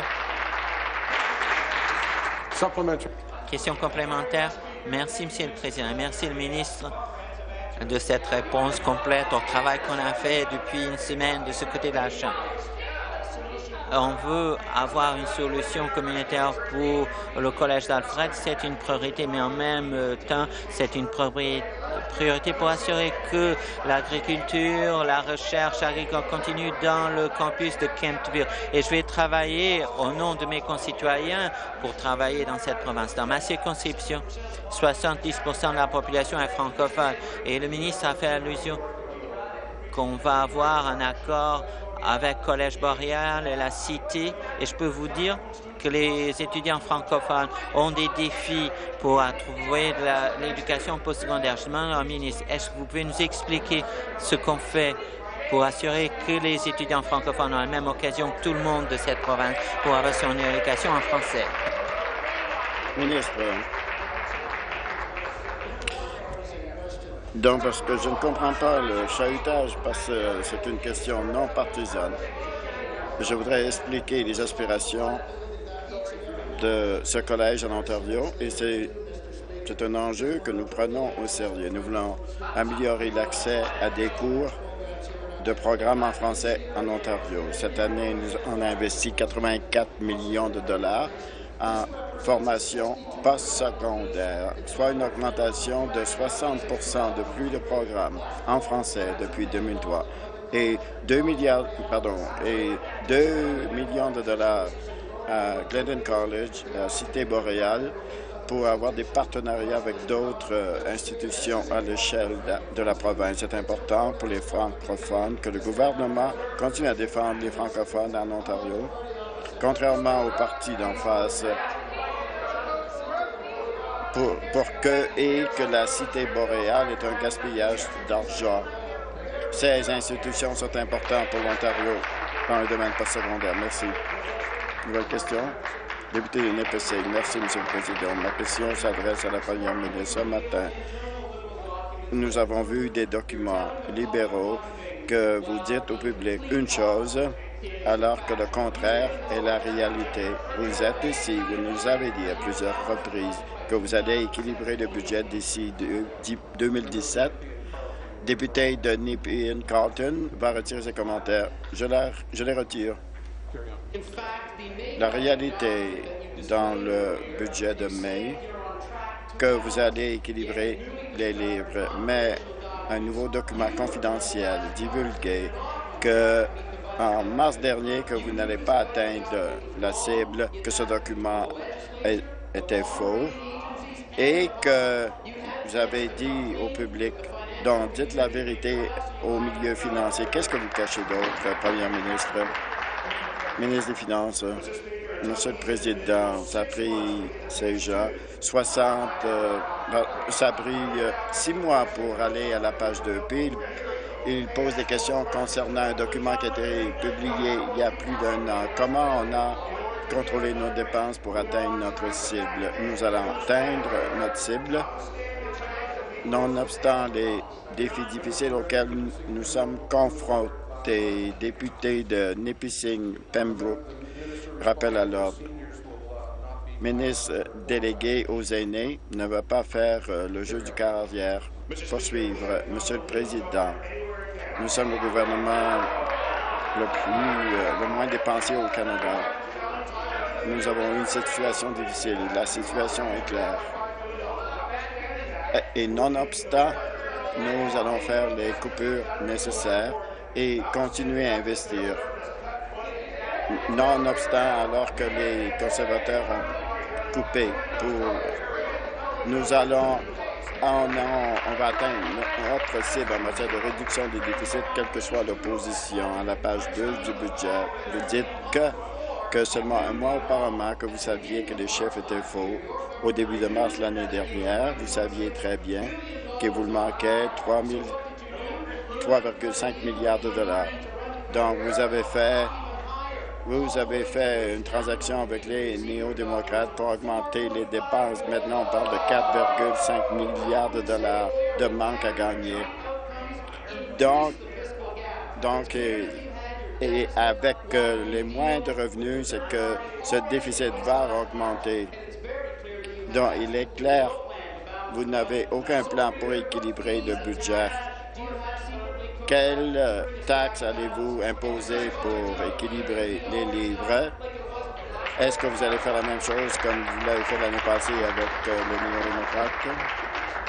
Supplementary. Question complémentaire. Merci, Monsieur le Président. Merci, le ministre, de cette réponse complète au travail qu'on a fait depuis une semaine de ce côté de la Chambre. On veut avoir une solution communautaire pour le Collège d'Alfred. C'est une priorité, mais en même temps, c'est une priorité pour assurer que l'agriculture, la recherche agricole continue dans le campus de Kentville. Et je vais travailler au nom de mes concitoyens pour travailler dans cette province. Dans ma circonscription, soixante-dix pour cent de la population est francophone et le ministre a fait allusion qu'on va avoir un accord avec Collège Boréal et la Cité. Et je peux vous dire que les étudiants francophones ont des défis pour trouver de l'éducation postsecondaire. Je demande au ministre, est-ce que vous pouvez nous expliquer ce qu'on fait pour assurer que les étudiants francophones ont la même occasion que tout le monde de cette province pour avoir son éducation en français? Ministre. Donc, parce que je ne comprends pas le chahutage, parce que c'est une question non partisane. Je voudrais expliquer les aspirations de ce collège en Ontario et c'est un enjeu que nous prenons au sérieux. Nous voulons améliorer l'accès à des cours de programmes en français en Ontario. Cette année, nous on a investi quatre-vingt-quatre millions de dollars en formation postsecondaire, soit une augmentation de soixante pour cent de plus de programmes en français depuis deux mille trois et deux milliards, pardon, et deux millions de dollars à Glendon College, à Cité Boréale, pour avoir des partenariats avec d'autres euh, institutions à l'échelle de, de la province. C'est important pour les francophones que le gouvernement continue à défendre les francophones en Ontario, contrairement au parti d'en face, pour, pour que et que la Cité Boréale est un gaspillage d'argent. Ces institutions sont importantes pour l'Ontario dans le domaine postsecondaire. Merci. Nouvelle question. Député de Nipissing. Merci, M. le Président. Ma question s'adresse à la première ministre. Ce matin, nous avons vu des documents libéraux que vous dites au public une chose, alors que le contraire est la réalité. Vous êtes ici, vous nous avez dit à plusieurs reprises que vous allez équilibrer le budget d'ici deux mille dix-sept. Député de Nepean-Carleton va retirer ses commentaires. Je, la, je les retire. La réalité dans le budget de mai, que vous allez équilibrer les livres, mais un nouveau document confidentiel divulgué que en mars dernier que vous n'allez pas atteindre la cible, que ce document est, était faux et que vous avez dit au public, donc dites la vérité au milieu financier. Qu'est-ce que vous cachez d'autre, Premier ministre? Ministre des Finances, Monsieur le Président, ça a pris ces gens soixante, euh, ça a pris euh, six mois pour aller à la page deux. Puis il, il pose des questions concernant un document qui a été publié il y a plus d'un an. Comment on a contrôlé nos dépenses pour atteindre notre cible? Nous allons atteindre notre cible, nonobstant les défis difficiles auxquels nous, nous sommes confrontés. Député de Nipissing, Pembroke, rappel à l'ordre. Ministre délégué aux aînés ne va pas faire euh, le jeu du carrière. Poursuivre. Monsieur le Président, nous sommes le gouvernement le plus, euh, le moins dépensier au Canada. Nous avons eu une situation difficile. La situation est claire. Et nonobstant, nous allons faire les coupures nécessaires et continuer à investir. Nonobstant, alors que les conservateurs ont coupé pour... Nous allons... On, on, on va atteindre notre cible en matière de réduction des déficits, quelle que soit l'opposition. À la page deux du budget, vous dites que, que seulement un mois auparavant, que vous saviez que les chiffres étaient faux. Au début de mars l'année dernière, vous saviez très bien qu'il vous manquait trois virgule cinq milliards de dollars. Donc, vous avez fait, vous avez fait une transaction avec les néo-démocrates pour augmenter les dépenses. Maintenant, on parle de quatre virgule cinq milliards de dollars de manque à gagner. Donc, donc et, et avec euh, les moindres revenus, c'est que ce déficit va augmenter. Donc, il est clair, vous n'avez aucun plan pour équilibrer le budget. Quelle taxe allez-vous imposer pour équilibrer les livres? Est-ce que vous allez faire la même chose comme vous l'avez fait l'année passée avec euh, les néo-démocrates?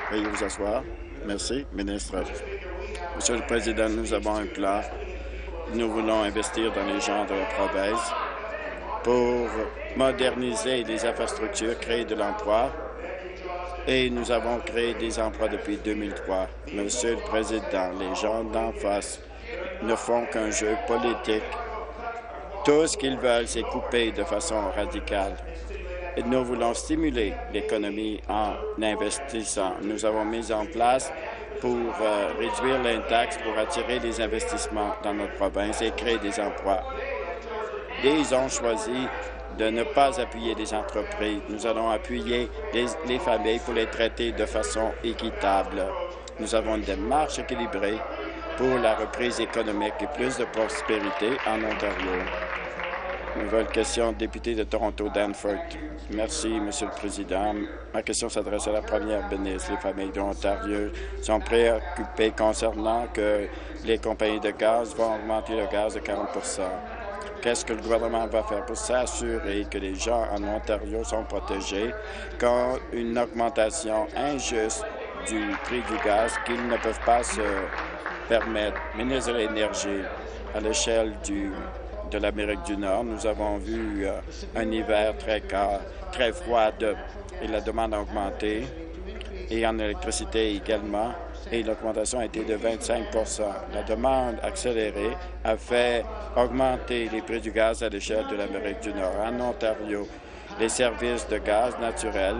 Veuillez vous asseoir. Merci, ministre. Monsieur le Président, nous avons un plan. Nous voulons investir dans les gens de la province pour moderniser les infrastructures, créer de l'emploi. Et nous avons créé des emplois depuis deux mille trois. Monsieur le Président, les gens d'en face ne font qu'un jeu politique. Tout ce qu'ils veulent, c'est couper de façon radicale. Et nous voulons stimuler l'économie en investissant. Nous avons mis en place pour euh, réduire les taxes, pour attirer les investissements dans notre province et créer des emplois. Et ils ont choisi de ne pas appuyer les entreprises. Nous allons appuyer les, les familles pour les traiter de façon équitable. Nous avons une démarche équilibrée pour la reprise économique et plus de prospérité en Ontario. Nouvelle question, député de Toronto, Danforth. Merci, Monsieur le Président. Ma question s'adresse à la première ministre. Les familles de l'Ontario sont préoccupées concernant que les compagnies de gaz vont augmenter le gaz de quarante pour cent. Qu'est-ce que le gouvernement va faire pour s'assurer que les gens en Ontario sont protégés contre une augmentation injuste du prix du gaz qu'ils ne peuvent pas se permettre? Ministre de l'Énergie, à l'échelle du de l'Amérique du Nord, nous avons vu euh, un hiver très, très froid de, et la demande a augmenté, et en électricité également, et l'augmentation a été de vingt-cinq pour cent. La demande accélérée a fait augmenter les prix du gaz à l'échelle de l'Amérique du Nord. En Ontario, les services de gaz naturel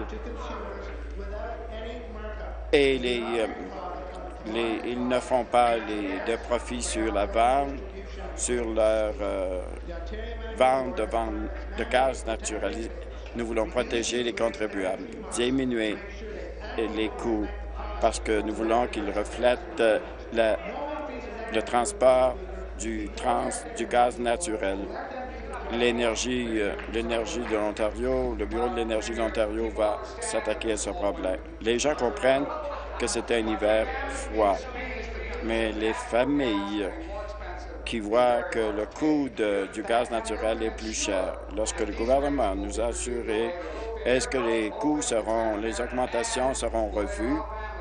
et les, euh, les, ils ne font pas les, de profit sur la vente, sur leur euh, vente de, vente de gaz naturel. Nous voulons protéger les contribuables, diminuer les coûts, parce que nous voulons qu'ils reflètent euh, la, le transport du, trans, du gaz naturel. L'énergie, euh, l'énergie de l'Ontario, le Bureau de l'énergie de l'Ontario va s'attaquer à ce problème. Les gens comprennent que c'était un hiver froid, mais les familles qui voient que le coût de, du gaz naturel est plus cher. Lorsque le gouvernement nous a assuré, est-ce que les coûts seront, les augmentations seront revues?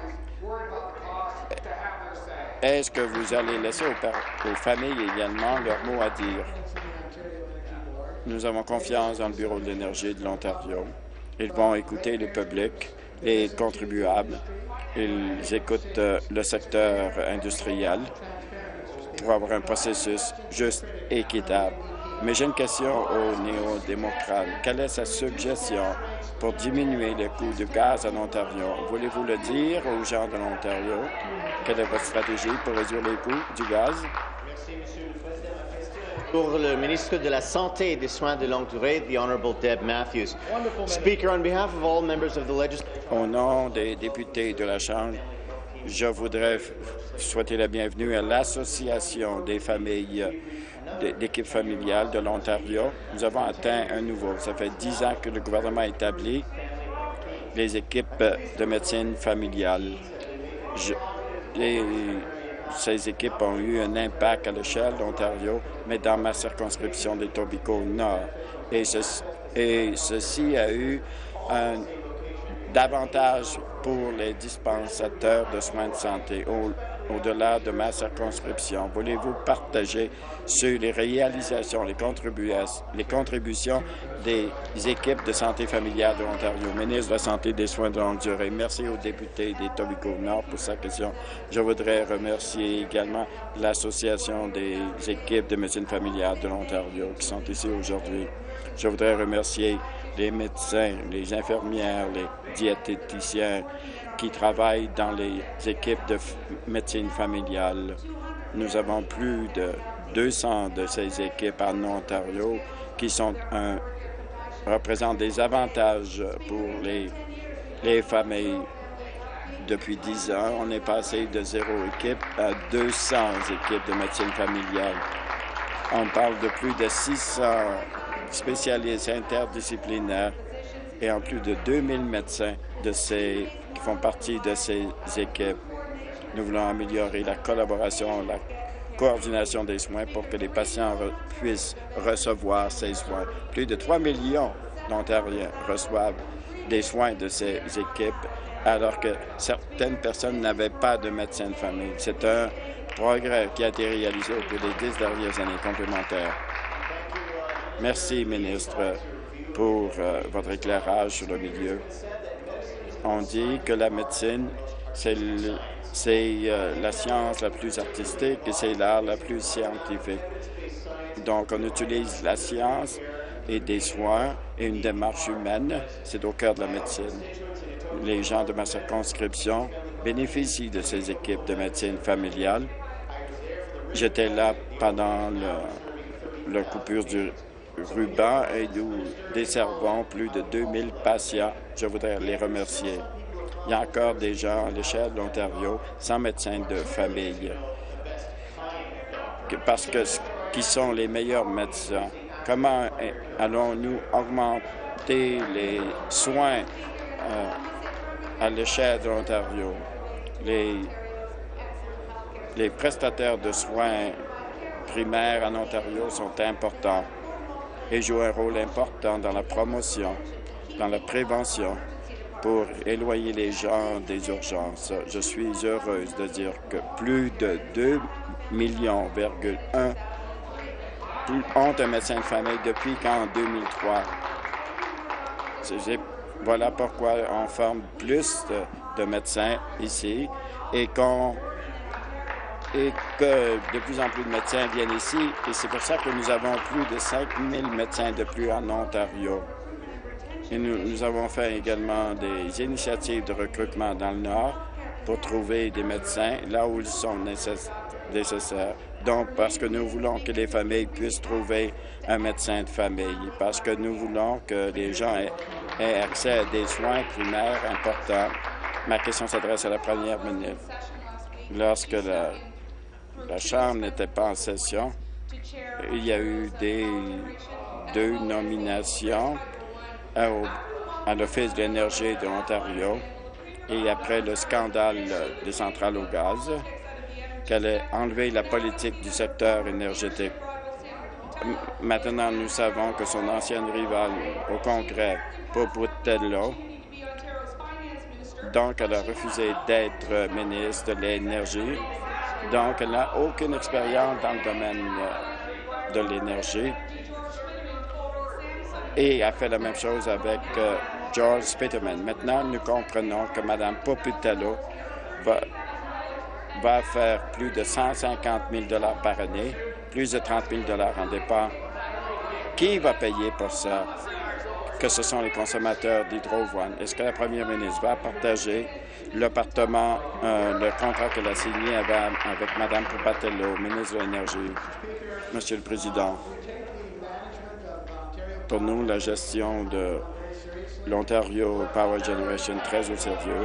Est-ce que vous allez laisser aux, aux familles également leur mot à dire? Nous avons confiance dans le Bureau de l'énergie de l'Ontario. Ils vont écouter le public, les contribuables. Ils écoutent euh, le secteur industriel pour avoir un processus juste et équitable. Mais j'ai une question aux néo-démocrates. Quelle est sa suggestion pour diminuer le coût du gaz en Ontario? Voulez-vous le dire aux gens de l'Ontario? Quelle est votre stratégie pour réduire les coûts du gaz? Merci, Monsieur le Président. La question pour le ministre de la Santé et des Soins de longue durée, the Honourable Deb Matthews. Speaker, on behalf of all members of the legislature. Au nom des députés de la Chambre, je voudrais souhaiter la bienvenue à l'Association des familles d'équipes familiales de l'Ontario. Nous avons atteint un nouveau. Ça fait dix ans que le gouvernement a établi les équipes de médecine familiale. Je, les, ces équipes ont eu un impact à l'échelle d'Ontario, mais dans ma circonscription des Etobicoke-Nord. Et, ce, et ceci a eu un davantage pour les dispensateurs de soins de santé au, au-delà de ma circonscription. Voulez-vous partager sur les réalisations, les, les contributions des équipes de santé familiale de l'Ontario? Ministre de la Santé et des Soins de longue durée. Merci aux députés des Etobicoke-Nord pour sa question. Je voudrais remercier également l'Association des équipes de médecine familiale de l'Ontario qui sont ici aujourd'hui. Je voudrais remercier les médecins, les infirmières, les diététiciens qui travaillent dans les équipes de médecine familiale. Nous avons plus de deux cents de ces équipes en Ontario qui sont un, représentent des avantages pour les, les familles. Depuis dix ans, on est passé de zéro équipe à deux cents équipes de médecine familiale. On parle de plus de six cents spécialistes interdisciplinaires et en plus de deux mille médecins de ces, qui font partie de ces équipes. Nous voulons améliorer la collaboration, la coordination des soins pour que les patients re, puissent recevoir ces soins. Plus de trois millions d'Ontariens reçoivent des soins de ces équipes alors que certaines personnes n'avaient pas de médecin de famille. C'est un progrès qui a été réalisé au cours des dix dernières années complémentaires. Merci, ministre, pour euh, votre éclairage sur le milieu. On dit que la médecine, c'est euh, la science la plus artistique et c'est l'art la plus scientifique. Donc, on utilise la science et des soins et une démarche humaine. C'est au cœur de la médecine. Les gens de ma circonscription bénéficient de ces équipes de médecine familiale. J'étais là pendant le, la coupure du ruban et nous desservons plus de deux mille patients. Je voudrais les remercier. Il y a encore des gens à l'échelle de l'Ontario sans médecin de famille. Parce que qui sont les meilleurs médecins? Comment allons-nous augmenter les soins euh, à l'échelle de l'Ontario? Les, les prestataires de soins primaires en Ontario sont importants et jouent un rôle important dans la promotion, dans la prévention, pour éloigner les gens des urgences. Je suis heureuse de dire que plus de deux millions virgule un ont un médecin de famille depuis qu'en deux mille trois. Voilà pourquoi on forme plus de, de médecins ici et, qu'on, et que de plus en plus de médecins viennent ici. Et c'est pour ça que nous avons plus de cinq mille médecins de plus en Ontario. Et nous, nous avons fait également des initiatives de recrutement dans le Nord pour trouver des médecins là où ils sont nécess- nécessaires. Donc, parce que nous voulons que les familles puissent trouver un médecin de famille, parce que nous voulons que les gens aient, aient accès à des soins primaires importants. Ma question s'adresse à la première ministre. Lorsque la, la Chambre n'était pas en session, il y a eu des, deux nominations à, à l'Office de l'énergie de l'Ontario et après le scandale des centrales au gaz, qu'elle ait enlevé la politique du secteur énergétique. Maintenant, nous savons que son ancienne rivale au Congrès, Poputello, donc elle a refusé d'être ministre de l'Énergie. Donc, elle n'a aucune expérience dans le domaine de l'énergie. Et a fait la même chose avec euh, George Spitterman. Maintenant, nous comprenons que Mme Poputello va va faire plus de cent cinquante mille dollars par année, plus de trente mille dollars en départ. Qui va payer pour ça? Que ce sont les consommateurs d'Hydro-One. Est-ce que la première ministre va partager l'appartement, euh, le contrat qu'elle a signé avec, avec Mme Popatello, ministre de l'Énergie? Monsieur le Président, pour nous, la gestion de l'Ontario Power Generation très au sérieux.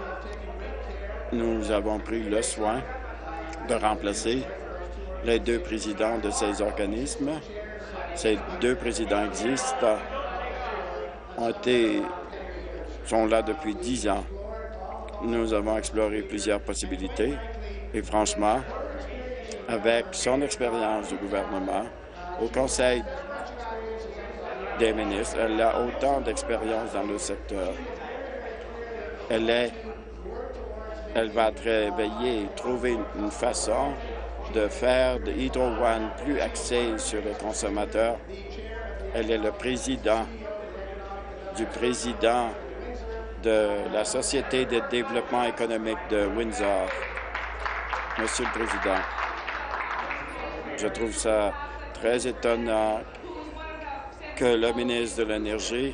Nous avons pris le soin de remplacer les deux présidents de ces organismes. Ces deux présidents existent, ont été, sont là depuis dix ans. Nous avons exploré plusieurs possibilités et franchement, avec son expérience du gouvernement, au Conseil des ministres, elle a autant d'expérience dans le secteur. Elle est Elle va travailler et trouver une façon de faire de Hydro-One plus axé sur les consommateurs. Elle est le président du président de la Société de développement économique de Windsor. Monsieur le Président, je trouve ça très étonnant que le ministre de l'Énergie,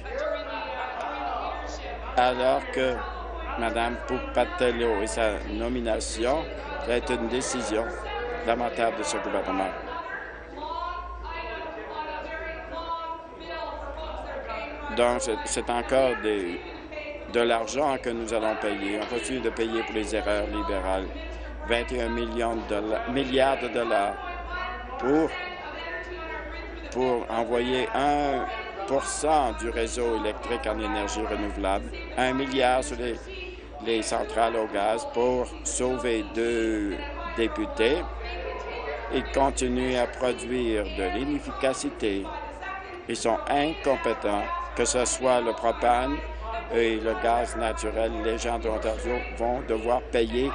alors que Mme Popatello et sa nomination, ça a été une décision lamentable de ce gouvernement. Donc, c'est encore des, de l'argent que nous allons payer. On continue de payer pour les erreurs libérales. vingt et un millions de dollars, milliards de dollars pour, pour envoyer un pour cent du réseau électrique en énergie renouvelable, un milliard sur les les centrales au gaz pour sauver deux députés. Ils continuent à produire de l'inefficacité. Ils sont incompétents, que ce soit le propane et le gaz naturel, les gens de l'Ontario vont devoir payer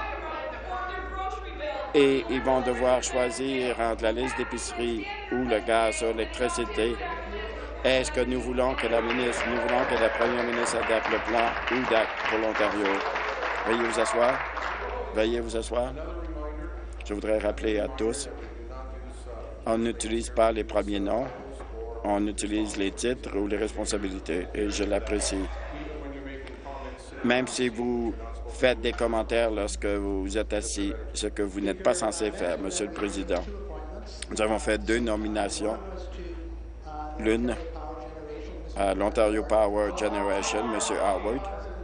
et ils vont devoir choisir entre la liste d'épicerie ou le gaz ou l'électricité. Est-ce que nous voulons que la ministre, nous voulons que la première ministre adapte le plan U D A C pour l'Ontario? Veuillez vous asseoir. Veuillez vous asseoir. Je voudrais rappeler à tous, on n'utilise pas les premiers noms, on utilise les titres ou les responsabilités, et je l'apprécie. Même si vous faites des commentaires lorsque vous êtes assis, ce que vous n'êtes pas censé faire, Monsieur le Président. Nous avons fait deux nominations. L'une à l'Ontario Power Generation, M. Howard.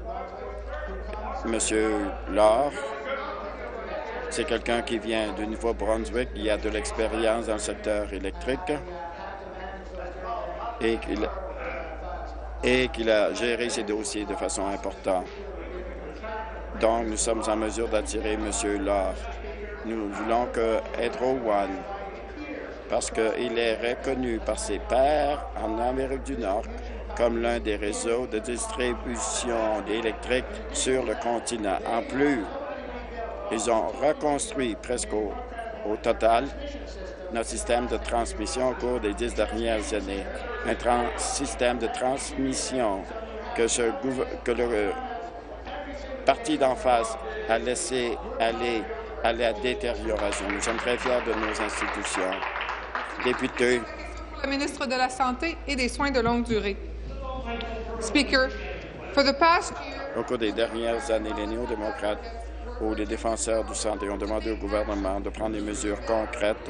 M. Laure, c'est quelqu'un qui vient du Nouveau-Brunswick, il a de l'expérience dans le secteur électrique et qu'il et qu'il a géré ses dossiers de façon importante. Donc, nous sommes en mesure d'attirer M. Laure. Nous voulons que Hydro One, parce qu'il est reconnu par ses pairs en Amérique du Nord comme l'un des réseaux de distribution électrique sur le continent. En plus, ils ont reconstruit presque au, au total notre système de transmission au cours des dix dernières années. Un trans système de transmission que, ce, que le euh, parti d'en face a laissé aller à la détérioration. Nous sommes très fiers de nos institutions. Député. Le ministre de la Santé et des Soins de longue durée. Speaker, for the past year... Au cours des dernières années, les néo-démocrates ou les défenseurs du santé ont demandé au gouvernement de prendre des mesures concrètes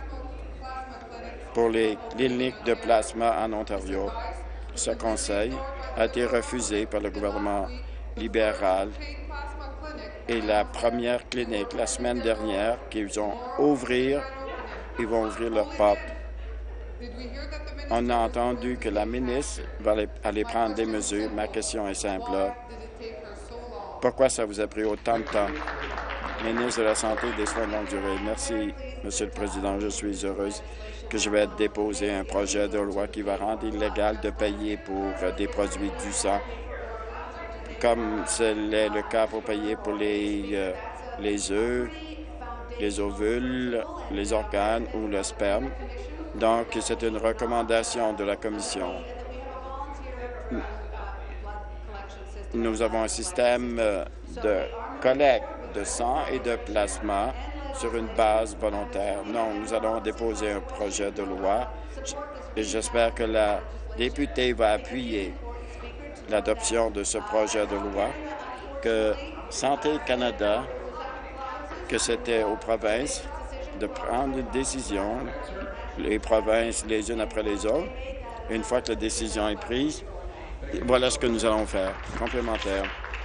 pour les cliniques de plasma en Ontario. Ce conseil a été refusé par le gouvernement libéral et la première clinique la semaine dernière qu'ils vont ouvrir, ils vont ouvrir leurs portes. On a entendu que la ministre va aller prendre des mesures. Ma question est simple. Pourquoi ça vous a pris autant de temps? Ministre de la Santé et des Soins de longue durée. Merci, Monsieur le Président. Je suis heureuse que je vais déposer un projet de loi qui va rendre illégal de payer pour des produits du sang, comme c'est le cas pour payer pour les, euh, les œufs, les ovules, les organes ou le sperme. Donc, c'est une recommandation de la Commission. Nous avons un système de collecte de sang et de plasma sur une base volontaire. Non, nous allons déposer un projet de loi et j'espère que la députée va appuyer l'adoption de ce projet de loi, que Santé Canada, que c'était aux provinces de prendre une décision, les provinces les unes après les autres. Une fois que la décision est prise, voilà ce que nous allons faire. Complémentaire.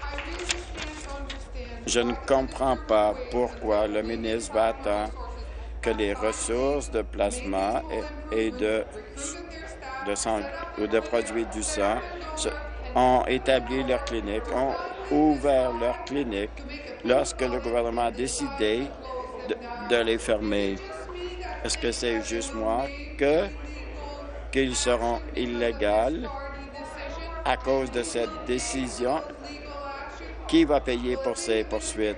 Je ne comprends pas pourquoi le ministre va attendre que les ressources de plasma et, et de, de, sang, ou de produits du sang ont établi leur clinique, ont ouvert leur clinique lorsque le gouvernement a décidé de, de les fermer. Est-ce que c'est juste moi que qu'ils seront illégaux à cause de cette décision? Qui va payer pour ces poursuites?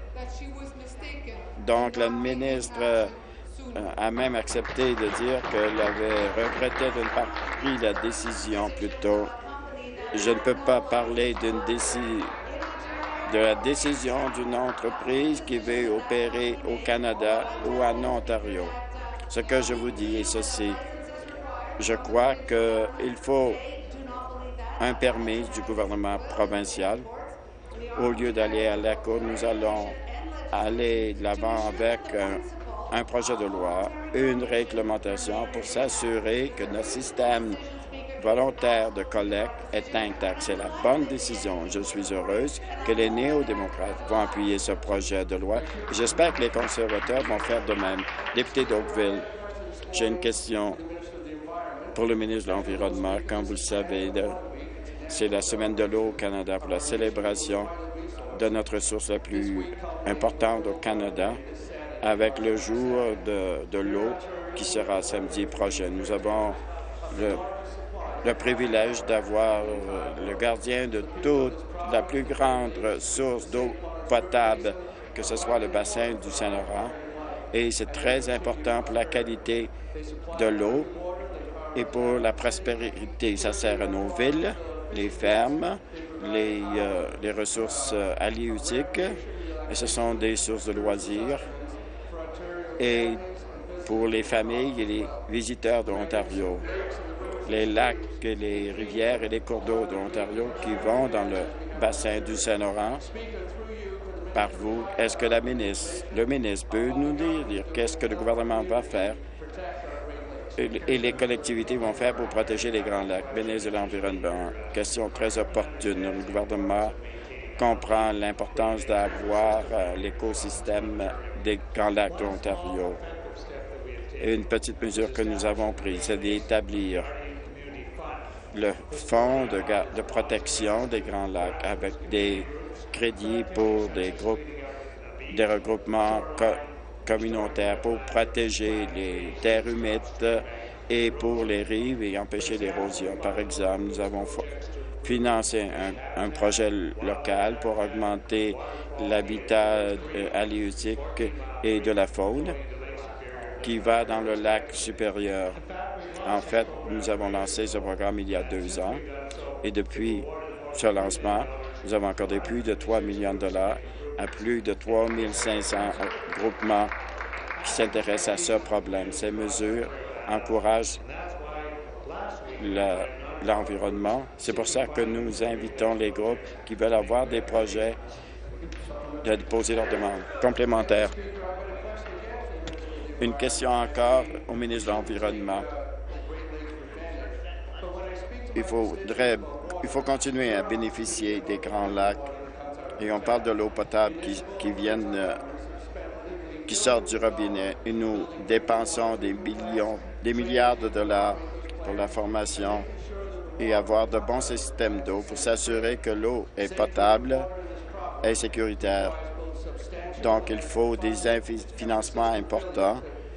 Donc, la ministre euh, a même accepté de dire qu'elle avait regretté de ne pas pris la décision plus tôt. Je ne peux pas parler d'une décision de la décision d'une entreprise qui veut opérer au Canada ou en Ontario. Ce que je vous dis est ceci. Je crois qu'il faut un permis du gouvernement provincial. Au lieu d'aller à la Cour, nous allons aller de l'avant avec un, un projet de loi, une réglementation pour s'assurer que notre système volontaire de collecte est intact. C'est la bonne décision. Je suis heureuse que les néo-démocrates vont appuyer ce projet de loi. J'espère que les conservateurs vont faire de même. Député d'Oakville, j'ai une question pour le ministre de l'Environnement. Comme vous le savez, c'est la Semaine de l'eau au Canada pour la célébration de notre source la plus importante au Canada, avec le jour de, de l'eau qui sera samedi prochain. Nous avons le le privilège d'avoir le gardien de toute la plus grande source d'eau potable, que ce soit le bassin du Saint-Laurent. Et c'est très important pour la qualité de l'eau et pour la prospérité. Ça sert à nos villes, les fermes, les, euh, les ressources euh, halieutiques, et ce sont des sources de loisirs. Et pour les familles et les visiteurs de l'Ontario, les lacs, les rivières et les cours d'eau de l'Ontario qui vont dans le bassin du Saint-Laurent, par vous, est-ce que la ministre, le ministre peut nous dire, dire qu'est-ce que le gouvernement va faire et les collectivités vont faire pour protéger les Grands Lacs? Ministre de l'Environnement, question très opportune. Le gouvernement comprend l'importance d'avoir euh, l'écosystème des Grands Lacs de l'Ontario. Et une petite mesure que nous avons prise, c'est d'établir le fonds de, de protection des Grands Lacs avec des crédits pour des groupes, des regroupements co communautaires pour protéger les terres humides et pour les rives et empêcher l'érosion. Par exemple, nous avons financé un, un projet local pour augmenter l'habitat halieutique et de la faune qui va dans le lac supérieur. En fait, nous avons lancé ce programme il y a deux ans et depuis ce lancement, nous avons accordé plus de trois millions de dollars à plus de trois mille cinq cents groupements qui s'intéressent à ce problème. Ces mesures encouragent l'environnement. C'est pour ça que nous invitons les groupes qui veulent avoir des projets de déposer leurs demandes complémentaires. Une question encore au ministre de l'Environnement. Il faudrait, il faut continuer à bénéficier des Grands Lacs et on parle de l'eau potable qui, qui viennent, euh, qui sortent du robinet et nous dépensons des millions, des milliards de dollars pour la formation et avoir de bons systèmes d'eau pour s'assurer que l'eau est potable et sécuritaire. Donc, il faut des financements importants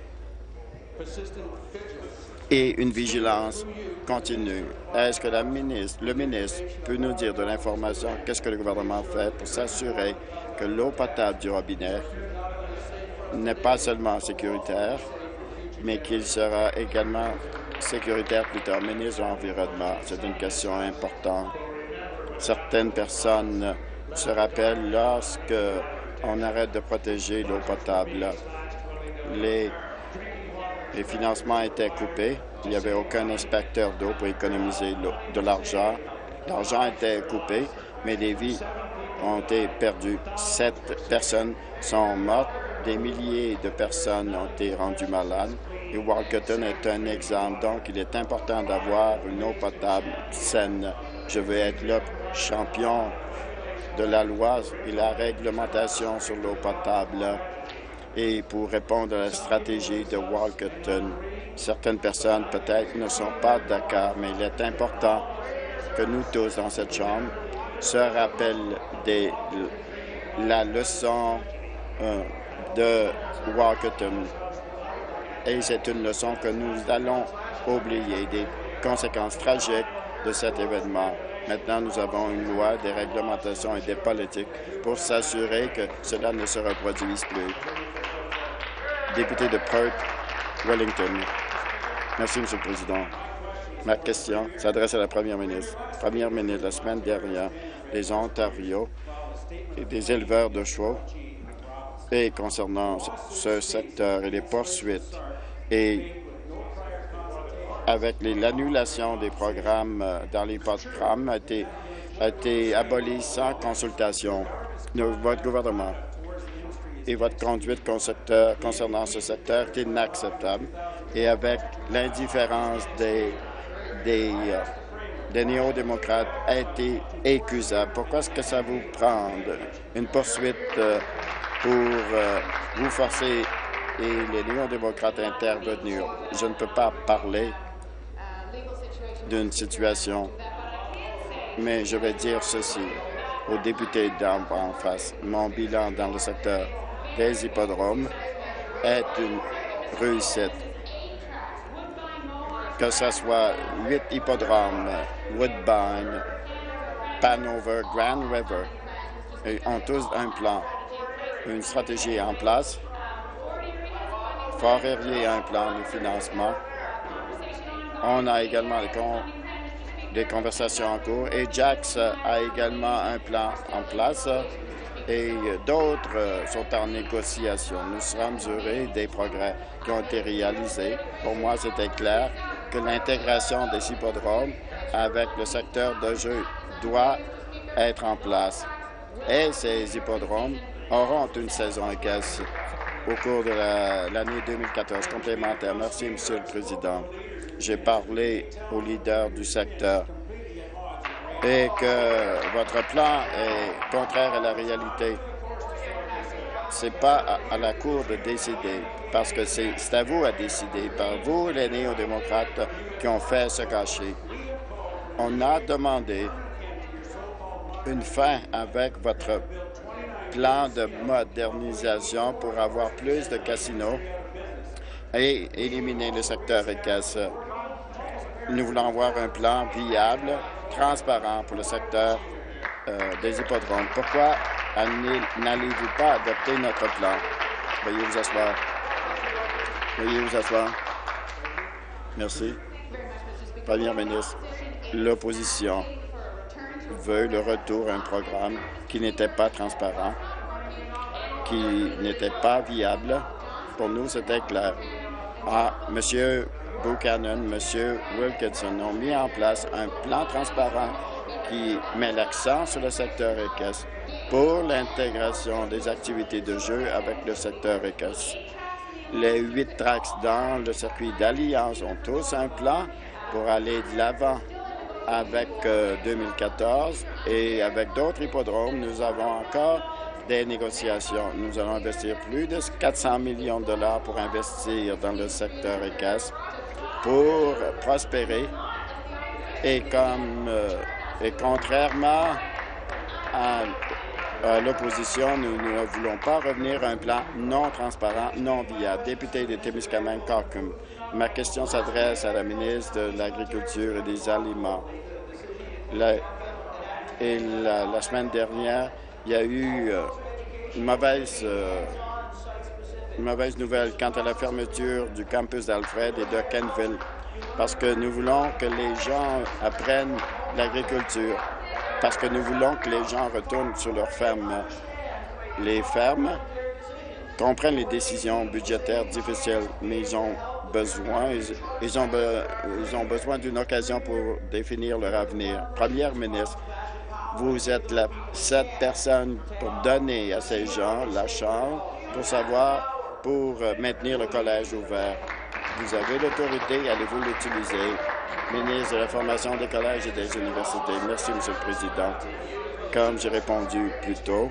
et une vigilance continue. Est-ce que la ministre, le ministre peut nous dire de l'information, qu'est-ce que le gouvernement fait pour s'assurer que l'eau potable du robinet n'est pas seulement sécuritaire, mais qu'il sera également sécuritaire plus tard? Ministre de l'Environnement, c'est une question importante. Certaines personnes se rappellent lorsque on arrête de protéger l'eau potable. Les, les financements étaient coupés. Il n'y avait aucun inspecteur d'eau pour économiser de l'argent. L'argent était coupé, mais les vies ont été perdues. Sept personnes sont mortes. Des milliers de personnes ont été rendues malades. Et Walkerton est un exemple. Donc, il est important d'avoir une eau potable saine. Je veux être le champion de la loi et la réglementation sur l'eau potable. Et pour répondre à la stratégie de Walkerton, certaines personnes peut-être ne sont pas d'accord, mais il est important que nous tous dans cette Chambre se rappellent de la leçon euh, de Walkerton. Et c'est une leçon que nous allons oublier, des conséquences tragiques de cet événement. Maintenant, nous avons une loi, des réglementations et des politiques pour s'assurer que cela ne se reproduise plus. Député de Perth, Wellington. Merci, M. le Président. Ma question s'adresse à la Première ministre. Première ministre, la semaine dernière, les Ontarios et des éleveurs de chevaux, et concernant ce secteur et les poursuites, et avec l'annulation des programmes dans les programmes, a été, a été aboli sans consultation de votre gouvernement. Et votre conduite concernant ce secteur est inacceptable. Et avec l'indifférence des, des, euh, des néo-démocrates a été accusable. Pourquoi est-ce que ça vous prend une poursuite euh, pour euh, vous forcer et les néo-démocrates à intervenir? Je ne peux pas parler d'une situation, mais je vais dire ceci aux députés d'en face. Mon bilan dans le secteur des hippodromes est une réussite. que ce soit huit hippodromes, Woodbine, Panover, Grand River, et ont tous un plan, une stratégie en place. Fort-Erie a un plan de financement. On a également des, con des conversations en cours et Jax a également un plan en place et d'autres sont en négociation. Nous sommes heureux des progrès qui ont été réalisés. Pour moi, c'était clair que l'intégration des hippodromes avec le secteur de jeu doit être en place. Et ces hippodromes auront une saison équestre au cours de l'année la, deux mille quatorze complémentaire. Merci, Monsieur le Président. J'ai parlé aux leaders du secteur et que votre plan est contraire à la réalité. Ce n'est pas à, à la Cour de décider, parce que c'est à vous à décider, par vous, les néo-démocrates, qui ont fait ce gâchis. On a demandé une fin avec votre plan de modernisation pour avoir plus de casinos et éliminer le secteur équestre. Nous voulons avoir un plan viable, transparent pour le secteur euh, des hippodromes. Pourquoi n'allez-vous pas adopter notre plan? Veuillez vous asseoir. Veuillez vous asseoir. Merci. Premier ministre, l'opposition veut le retour à un programme qui n'était pas transparent, qui n'était pas viable. Pour nous, c'était clair. Ah, M. Buchanan, M. Wilkinson ont mis en place un plan transparent qui met l'accent sur le secteur équestre pour l'intégration des activités de jeu avec le secteur équestre. Les huit tracks dans le circuit d'Alliance ont tous un plan pour aller de l'avant avec euh, deux mille quatorze et avec d'autres hippodromes, nous avons encore des négociations. Nous allons investir plus de quatre cents millions de dollars pour investir dans le secteur équestre pour prospérer. Et comme euh, et contrairement à, à l'opposition, nous ne voulons pas revenir à un plan non transparent, non viable. Député de Témiscamingue-Carcum, ma question s'adresse à la ministre de l'Agriculture et des Aliments. La, et la, la semaine dernière, il y a eu euh, une, mauvaise, euh, une mauvaise nouvelle quant à la fermeture du campus d'Alfred et de Kenville, parce que nous voulons que les gens apprennent l'agriculture, parce que nous voulons que les gens retournent sur leurs fermes. Les fermes comprennent les décisions budgétaires difficiles, mais ils ont besoin, ils, ils ont, be, ils ont besoin d'une occasion pour définir leur avenir. Première ministre, vous êtes la, cette personne pour donner à ces gens la chance pour savoir, pour maintenir le collège ouvert. Vous avez l'autorité, allez-vous l'utiliser? Ministre de la Formation des collèges et des universités. Merci, Monsieur le Président. Comme j'ai répondu plus tôt,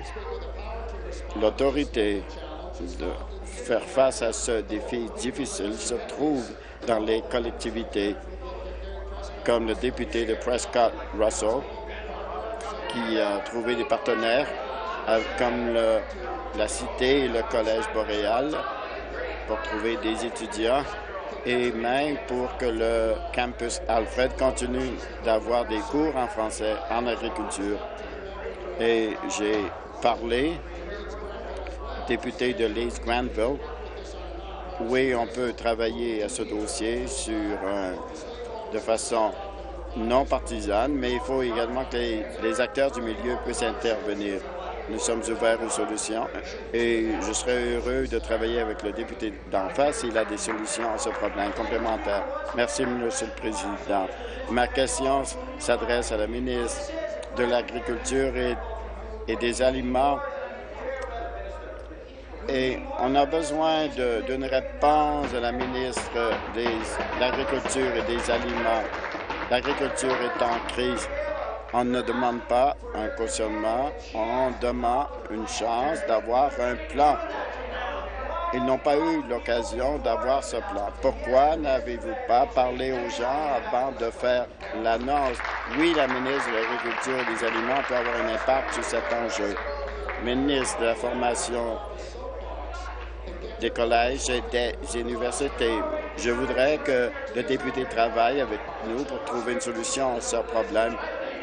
l'autorité de faire face à ce défi difficile se trouve dans les collectivités, comme le député de Prescott Russell, qui a trouvé des partenaires comme le, la Cité et le Collège boréal pour trouver des étudiants et même pour que le campus Alfred continue d'avoir des cours en français en agriculture. Et j'ai parlé député de Leeds-Granville. Oui, on peut travailler à ce dossier sur, euh, de façon non partisane, mais il faut également que les, les acteurs du milieu puissent intervenir. Nous sommes ouverts aux solutions et je serai heureux de travailler avec le député d'en face s'il a des solutions à ce problème complémentaire. Merci, Monsieur le Président. Ma question s'adresse à la ministre de l'Agriculture et, et des Aliments. Et on a besoin d'une réponse de la ministre de l'Agriculture et des Aliments. L'agriculture est en crise. On ne demande pas un cautionnement, on demande une chance d'avoir un plan. Ils n'ont pas eu l'occasion d'avoir ce plan. Pourquoi n'avez-vous pas parlé aux gens avant de faire l'annonce? Oui, la ministre de l'Agriculture et des Aliments peut avoir un impact sur cet enjeu. Ministre de la Formation des collèges et des universités. Je voudrais que le député travaille avec nous pour trouver une solution à ce problème.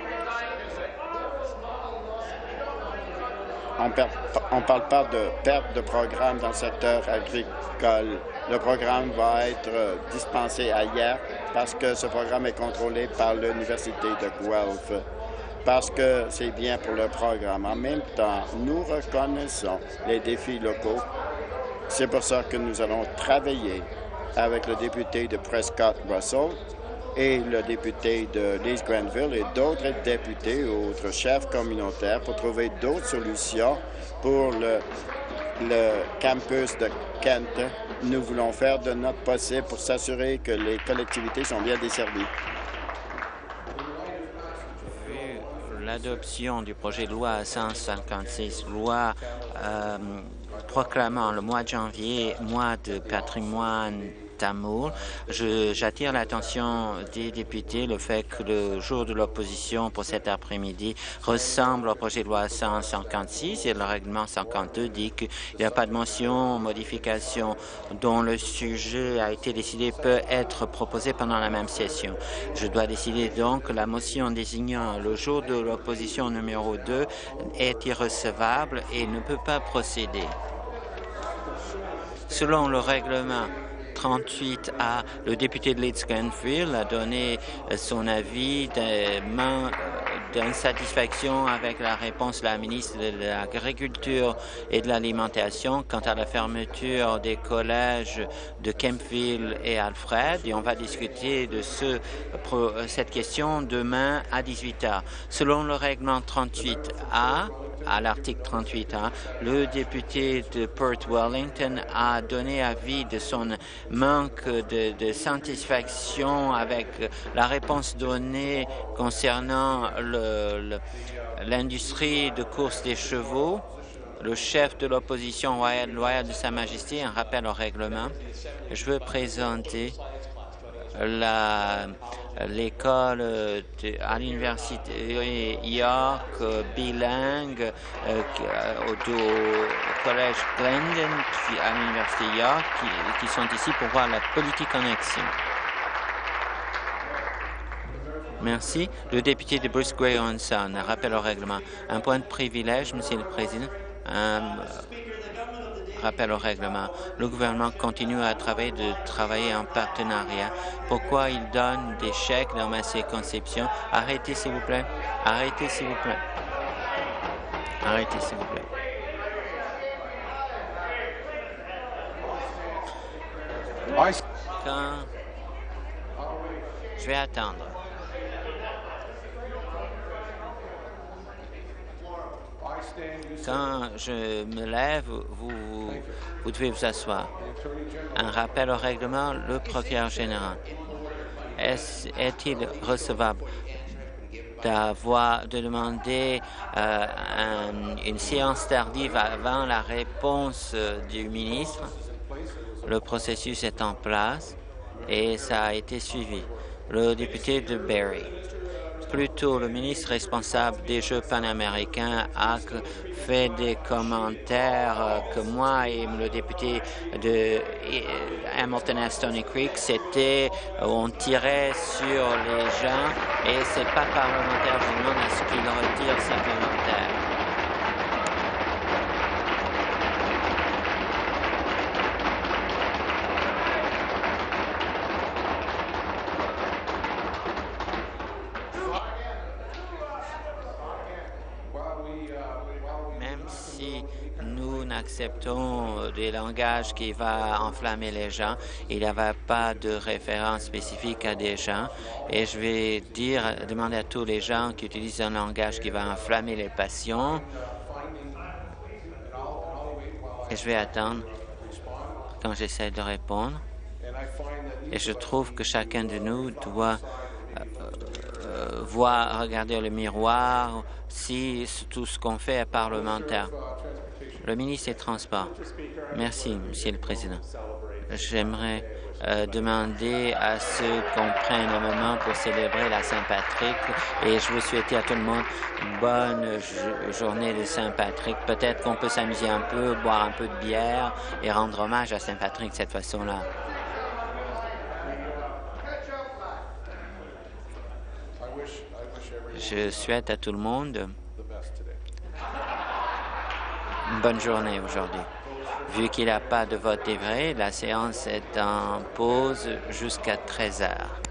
On ne parle pas de perte de programme dans le secteur agricole. Le programme va être dispensé ailleurs parce que ce programme est contrôlé par l'Université de Guelph, parce que c'est bien pour le programme. En même temps, nous reconnaissons les défis locaux. C'est pour ça que nous allons travailler avec le député de Prescott-Russell et le député de Leeds Grenville et d'autres députés ou autres chefs communautaires pour trouver d'autres solutions pour le, le campus de Kent. Nous voulons faire de notre possible pour s'assurer que les collectivités sont bien desservies. Vu l'adoption du projet de loi cent cinquante-six, loi euh, proclamant le mois de janvier mois de patrimoine tamoul, j'attire l'attention des députés le fait que le jour de l'opposition pour cet après-midi ressemble au projet de loi cent cinquante-six et le règlement cinquante-deux dit qu'il n'y a pas de mention, modification dont le sujet a été décidé peut être proposé pendant la même session. Je dois décider donc que la motion désignant le jour de l'opposition numéro deux est irrecevable et ne peut pas procéder. Selon le règlement trente-huit A, le député de Leeds Grenville a donné son avis d'insatisfaction avec la réponse de la ministre de l'Agriculture et de l'Alimentation quant à la fermeture des collèges de Kempville et Alfred, et on va discuter de ce, cette question demain à dix-huit heures. Selon le règlement trente-huit A, à l'article trente-huit A, le député de Perth Wellington a donné avis de son manque de, de satisfaction avec la réponse donnée concernant l'industrie de course des chevaux. Le chef de l'opposition royale, loyale de Sa Majesté, un rappel au règlement. Je veux présenter l'école à l'université York bilingue euh, au, au collège Glendon à l'université York qui, qui sont ici pour voir la politique en action. Merci. Le député de Bruce Grey Onson, rappel au règlement. Un point de privilège, Monsieur le Président. Un, rappel au règlement. Le gouvernement continue à travailler de travailler en partenariat. Pourquoi il donne des chèques dans ma circonscription? Arrêtez, s'il vous plaît. Arrêtez, s'il vous plaît. Arrêtez, s'il vous plaît. Quand... Je vais attendre. Quand je me lève, vous, vous devez vous asseoir. Un rappel au règlement, le procureur général. Est-il recevable d'avoir de demander euh, un, une séance tardive avant la réponse euh, du ministre? Le processus est en place et ça a été suivi. Le député de Barrie. Plus tôt, le ministre responsable des Jeux panaméricains a fait des commentaires que moi et le député de Hamilton-Stony Creek, c'était on tirait sur les gens et c'est pas parlementaire. Je demande à ce qu'il retire ses commentaires. Acceptons des langages qui vont enflammer les gens. Il n'y avait pas de référence spécifique à des gens. Et je vais dire, demander à tous les gens qui utilisent un langage qui va enflammer les passions. Et je vais attendre quand j'essaie de répondre. Et je trouve que chacun de nous doit euh, euh, voir, regarder le miroir si tout ce qu'on fait est parlementaire. Le ministre des Transports. Merci, Monsieur le Président. J'aimerais euh, demander à ceux qu'on prenne un moment pour célébrer la Saint-Patrick et je veux souhaiter à tout le monde une bonne journée de Saint-Patrick. Peut-être qu'on peut s'amuser un peu, boire un peu de bière et rendre hommage à Saint-Patrick de cette façon-là. Je souhaite à tout le monde une bonne journée aujourd'hui. Vu qu'il n'y a pas de vote livré, la séance est en pause jusqu'à treize heures.